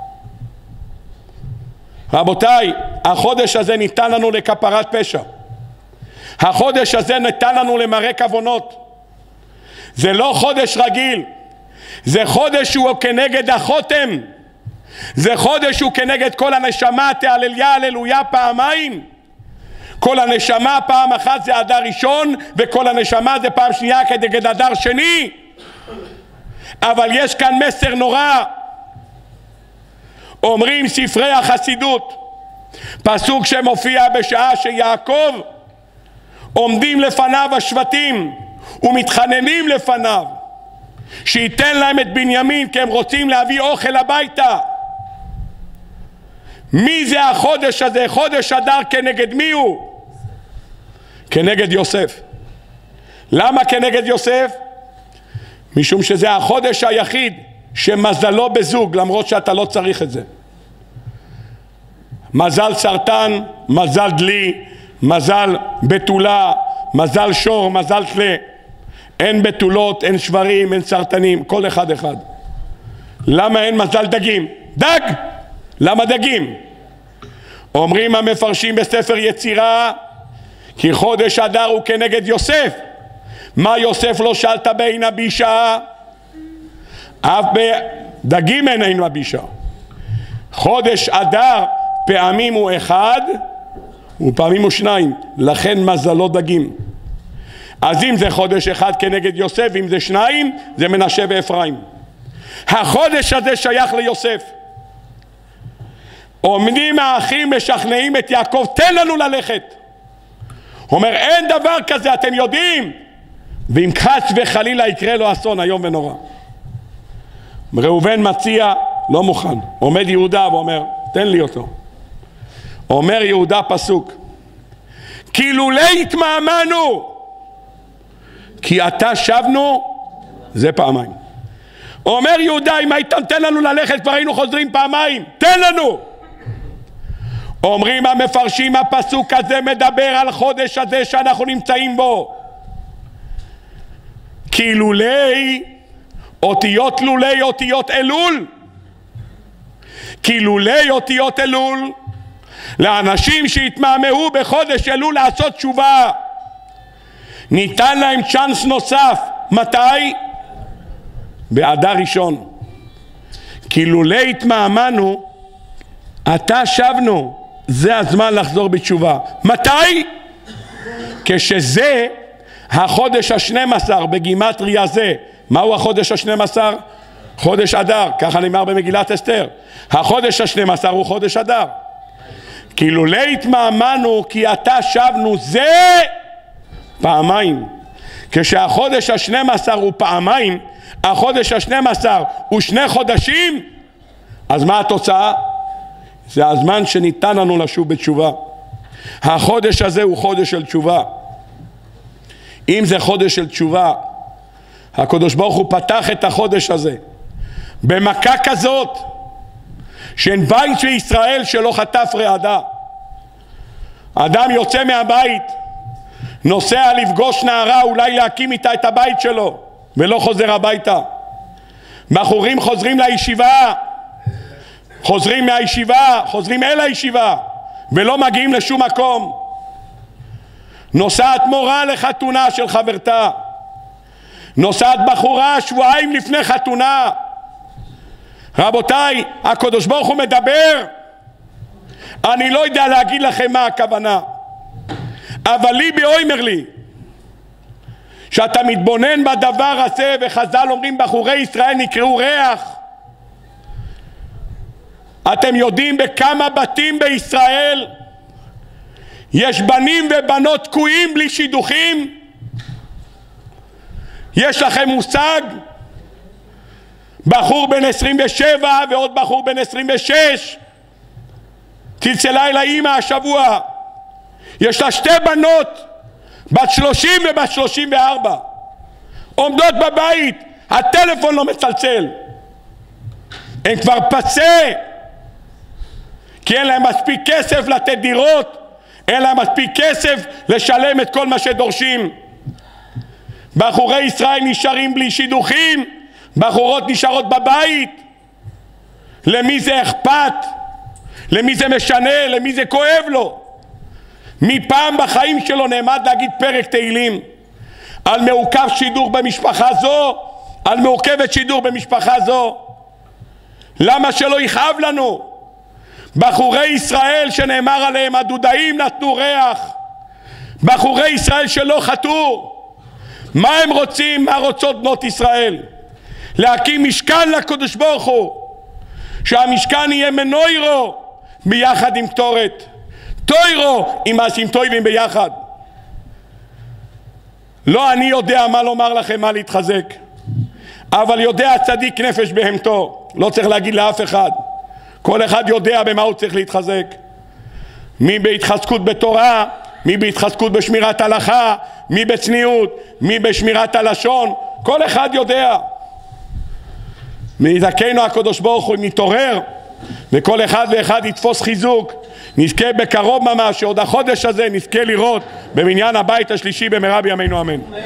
רבותיי, החודש הזה ניתן לנו לכפרת פשע. החודש הזה ניתן לנו למראה כוונות. זה לא חודש רגיל, זה חודש שהוא כנגד החותם. זה חודש שהוא כנגד כל הנשמה, תהלליה הללויה פעמיים. כל הנשמה פעם אחת זה אדר ראשון, וכל הנשמה זה פעם שנייה כנגד אדר שני. אבל יש כאן מסר נורא. אומרים ספרי החסידות, פסוק שמופיע בשעה שיעקב עומדים לפניו השבטים ומתחננים לפניו שייתן להם את בנימין, כי הם רוצים להביא אוכל הביתה. מי זה החודש הזה? חודש אדר כנגד מי הוא? כנגד יוסף. למה כנגד יוסף? משום שזה החודש היחיד שמזלו בזוג, למרות שאתה לא צריך את זה. מזל סרטן, מזל דלי, מזל בתולה, מזל שור, מזל תלה. אין בתולות, אין שברים, אין סרטנים, כל אחד אחד. למה אין מזל דגים? דג! למה דגים? אומרים המפרשים בספר יצירה, כי חודש אדר הוא כנגד יוסף. מה יוסף לא שאלת בעין הבישה? אף בדגים אין עין הבישה. חודש אדר פעמים הוא אחד ופעמים הוא שניים, לכן מזלו דגים. אז אם זה חודש אחד כנגד יוסף, אם זה שניים, זה מנשה ואפרים. החודש הזה שייך ליוסף. עומדים האחים משכנעים את יעקב, תן לנו ללכת. הוא אומר, אין דבר כזה, אתם יודעים. ואם חס וחלילה יקרה לו אסון איום ונורא. ראובן מציע, לא מוכן. עומד יהודה ואומר, תן לי אותו. אומר יהודה פסוק, כי לולי התמהמנו, כי עתה שבנו, זה פעמיים. אומר יהודה, אם היית נותן לנו ללכת כבר היינו חוזרים פעמיים, תן לנו. אומרים המפרשים, הפסוק הזה מדבר על חודש הזה שאנחנו נמצאים בו. כי לולי אותיות אלול, כי לולי אותיות אלול, לאנשים שהתמהמהו בחודש אלול לעשות תשובה, ניתן להם צ'אנס נוסף. מתי? באדר ראשון. כי לולי התמהמנו, עתה שבנו, זה הזמן לחזור בתשובה. מתי? כשזה החודש ה-12 בגימטריה זה. מהו החודש ה-12? חודש אדר, ככה נאמר במגילת אסתר. החודש ה-12 הוא חודש אדר. כי לולי התמהמנו, כי עתה שבנו, זה פעמיים. כשהחודש ה-12 הוא פעמיים, החודש ה-12 הוא 2 חודשים, אז מה התוצאה? זה הזמן שניתן לנו לשוב בתשובה. החודש הזה הוא חודש של תשובה. אם זה חודש של תשובה, הקדוש ברוך הוא פתח את החודש הזה במכה כזאת שאין בית של ישראל שלא חטף רעדה. אדם יוצא מהבית, נוסע לפגוש נערה, אולי להקים איתה את הבית שלו, ולא חוזר הביתה. בחורים חוזרים לישיבה, חוזרים מהישיבה, חוזרים אל הישיבה, ולא מגיעים לשום מקום. נוסעת מורה לחתונה של חברתה, נוסעת בחורה שבועיים לפני חתונה. רבותיי, הקדוש ברוך הוא מדבר, אני לא יודע להגיד לכם מה הכוונה, אבל ליבי אומר לי שאתה מתבונן בדבר הזה, וחז"ל אומרים בחורי ישראל נקראו ריח. אתם יודעים בכמה בתים בישראל יש בנים ובנות תקועים בלי שידוכים? יש לכם מושג? בחור בן 27 ועוד בחור בן 26 צלצלה אל האמא השבוע, יש לה 2 בנות, בת 30 ובת 34, עומדות בבית, הטלפון לא מצלצל, הם כבר פסה, כי אין להם מספיק כסף לתת דירות, אין להם מספיק כסף לשלם את כל מה שדורשים. בחורי ישראל נשארים בלי שידוכים, בחורות נשארות בבית. למי זה אכפת? למי זה משנה? למי זה כואב לו? מפעם בחיים שלו נעמד להגיד פרק תהילים על מעוכב שידור במשפחה זו, על מעוכבת שידור במשפחה זו. למה שלא יכאב לנו? בחורי ישראל שנאמר עליהם הדודאים נתנו ריח, בחורי ישראל שלא חטאו, מה הם רוצים? מה רוצות בנות ישראל? להקים משכן לקדוש ברוך הוא, שהמשכן יהיה מנוירו ביחד עם קטורת, טוירו עם מעשים טובים ביחד. לא אני יודע מה לומר לכם, מה להתחזק, אבל יודע צדיק נפש בהמתו, לא צריך להגיד לאף אחד, כל אחד יודע במה הוא צריך להתחזק, מי בהתחזקות בתורה, מי בהתחזקות בשמירת הלכה, מי בצניעות, מי בשמירת הלשון, כל אחד יודע. מזכנו הקדוש ברוך הוא נתעורר, וכל אחד ואחד יתפוס חיזוק, נזכה בקרוב ממש שעוד החודש הזה נזכה לראות במניין הבית השלישי במהרה בימינו אמן.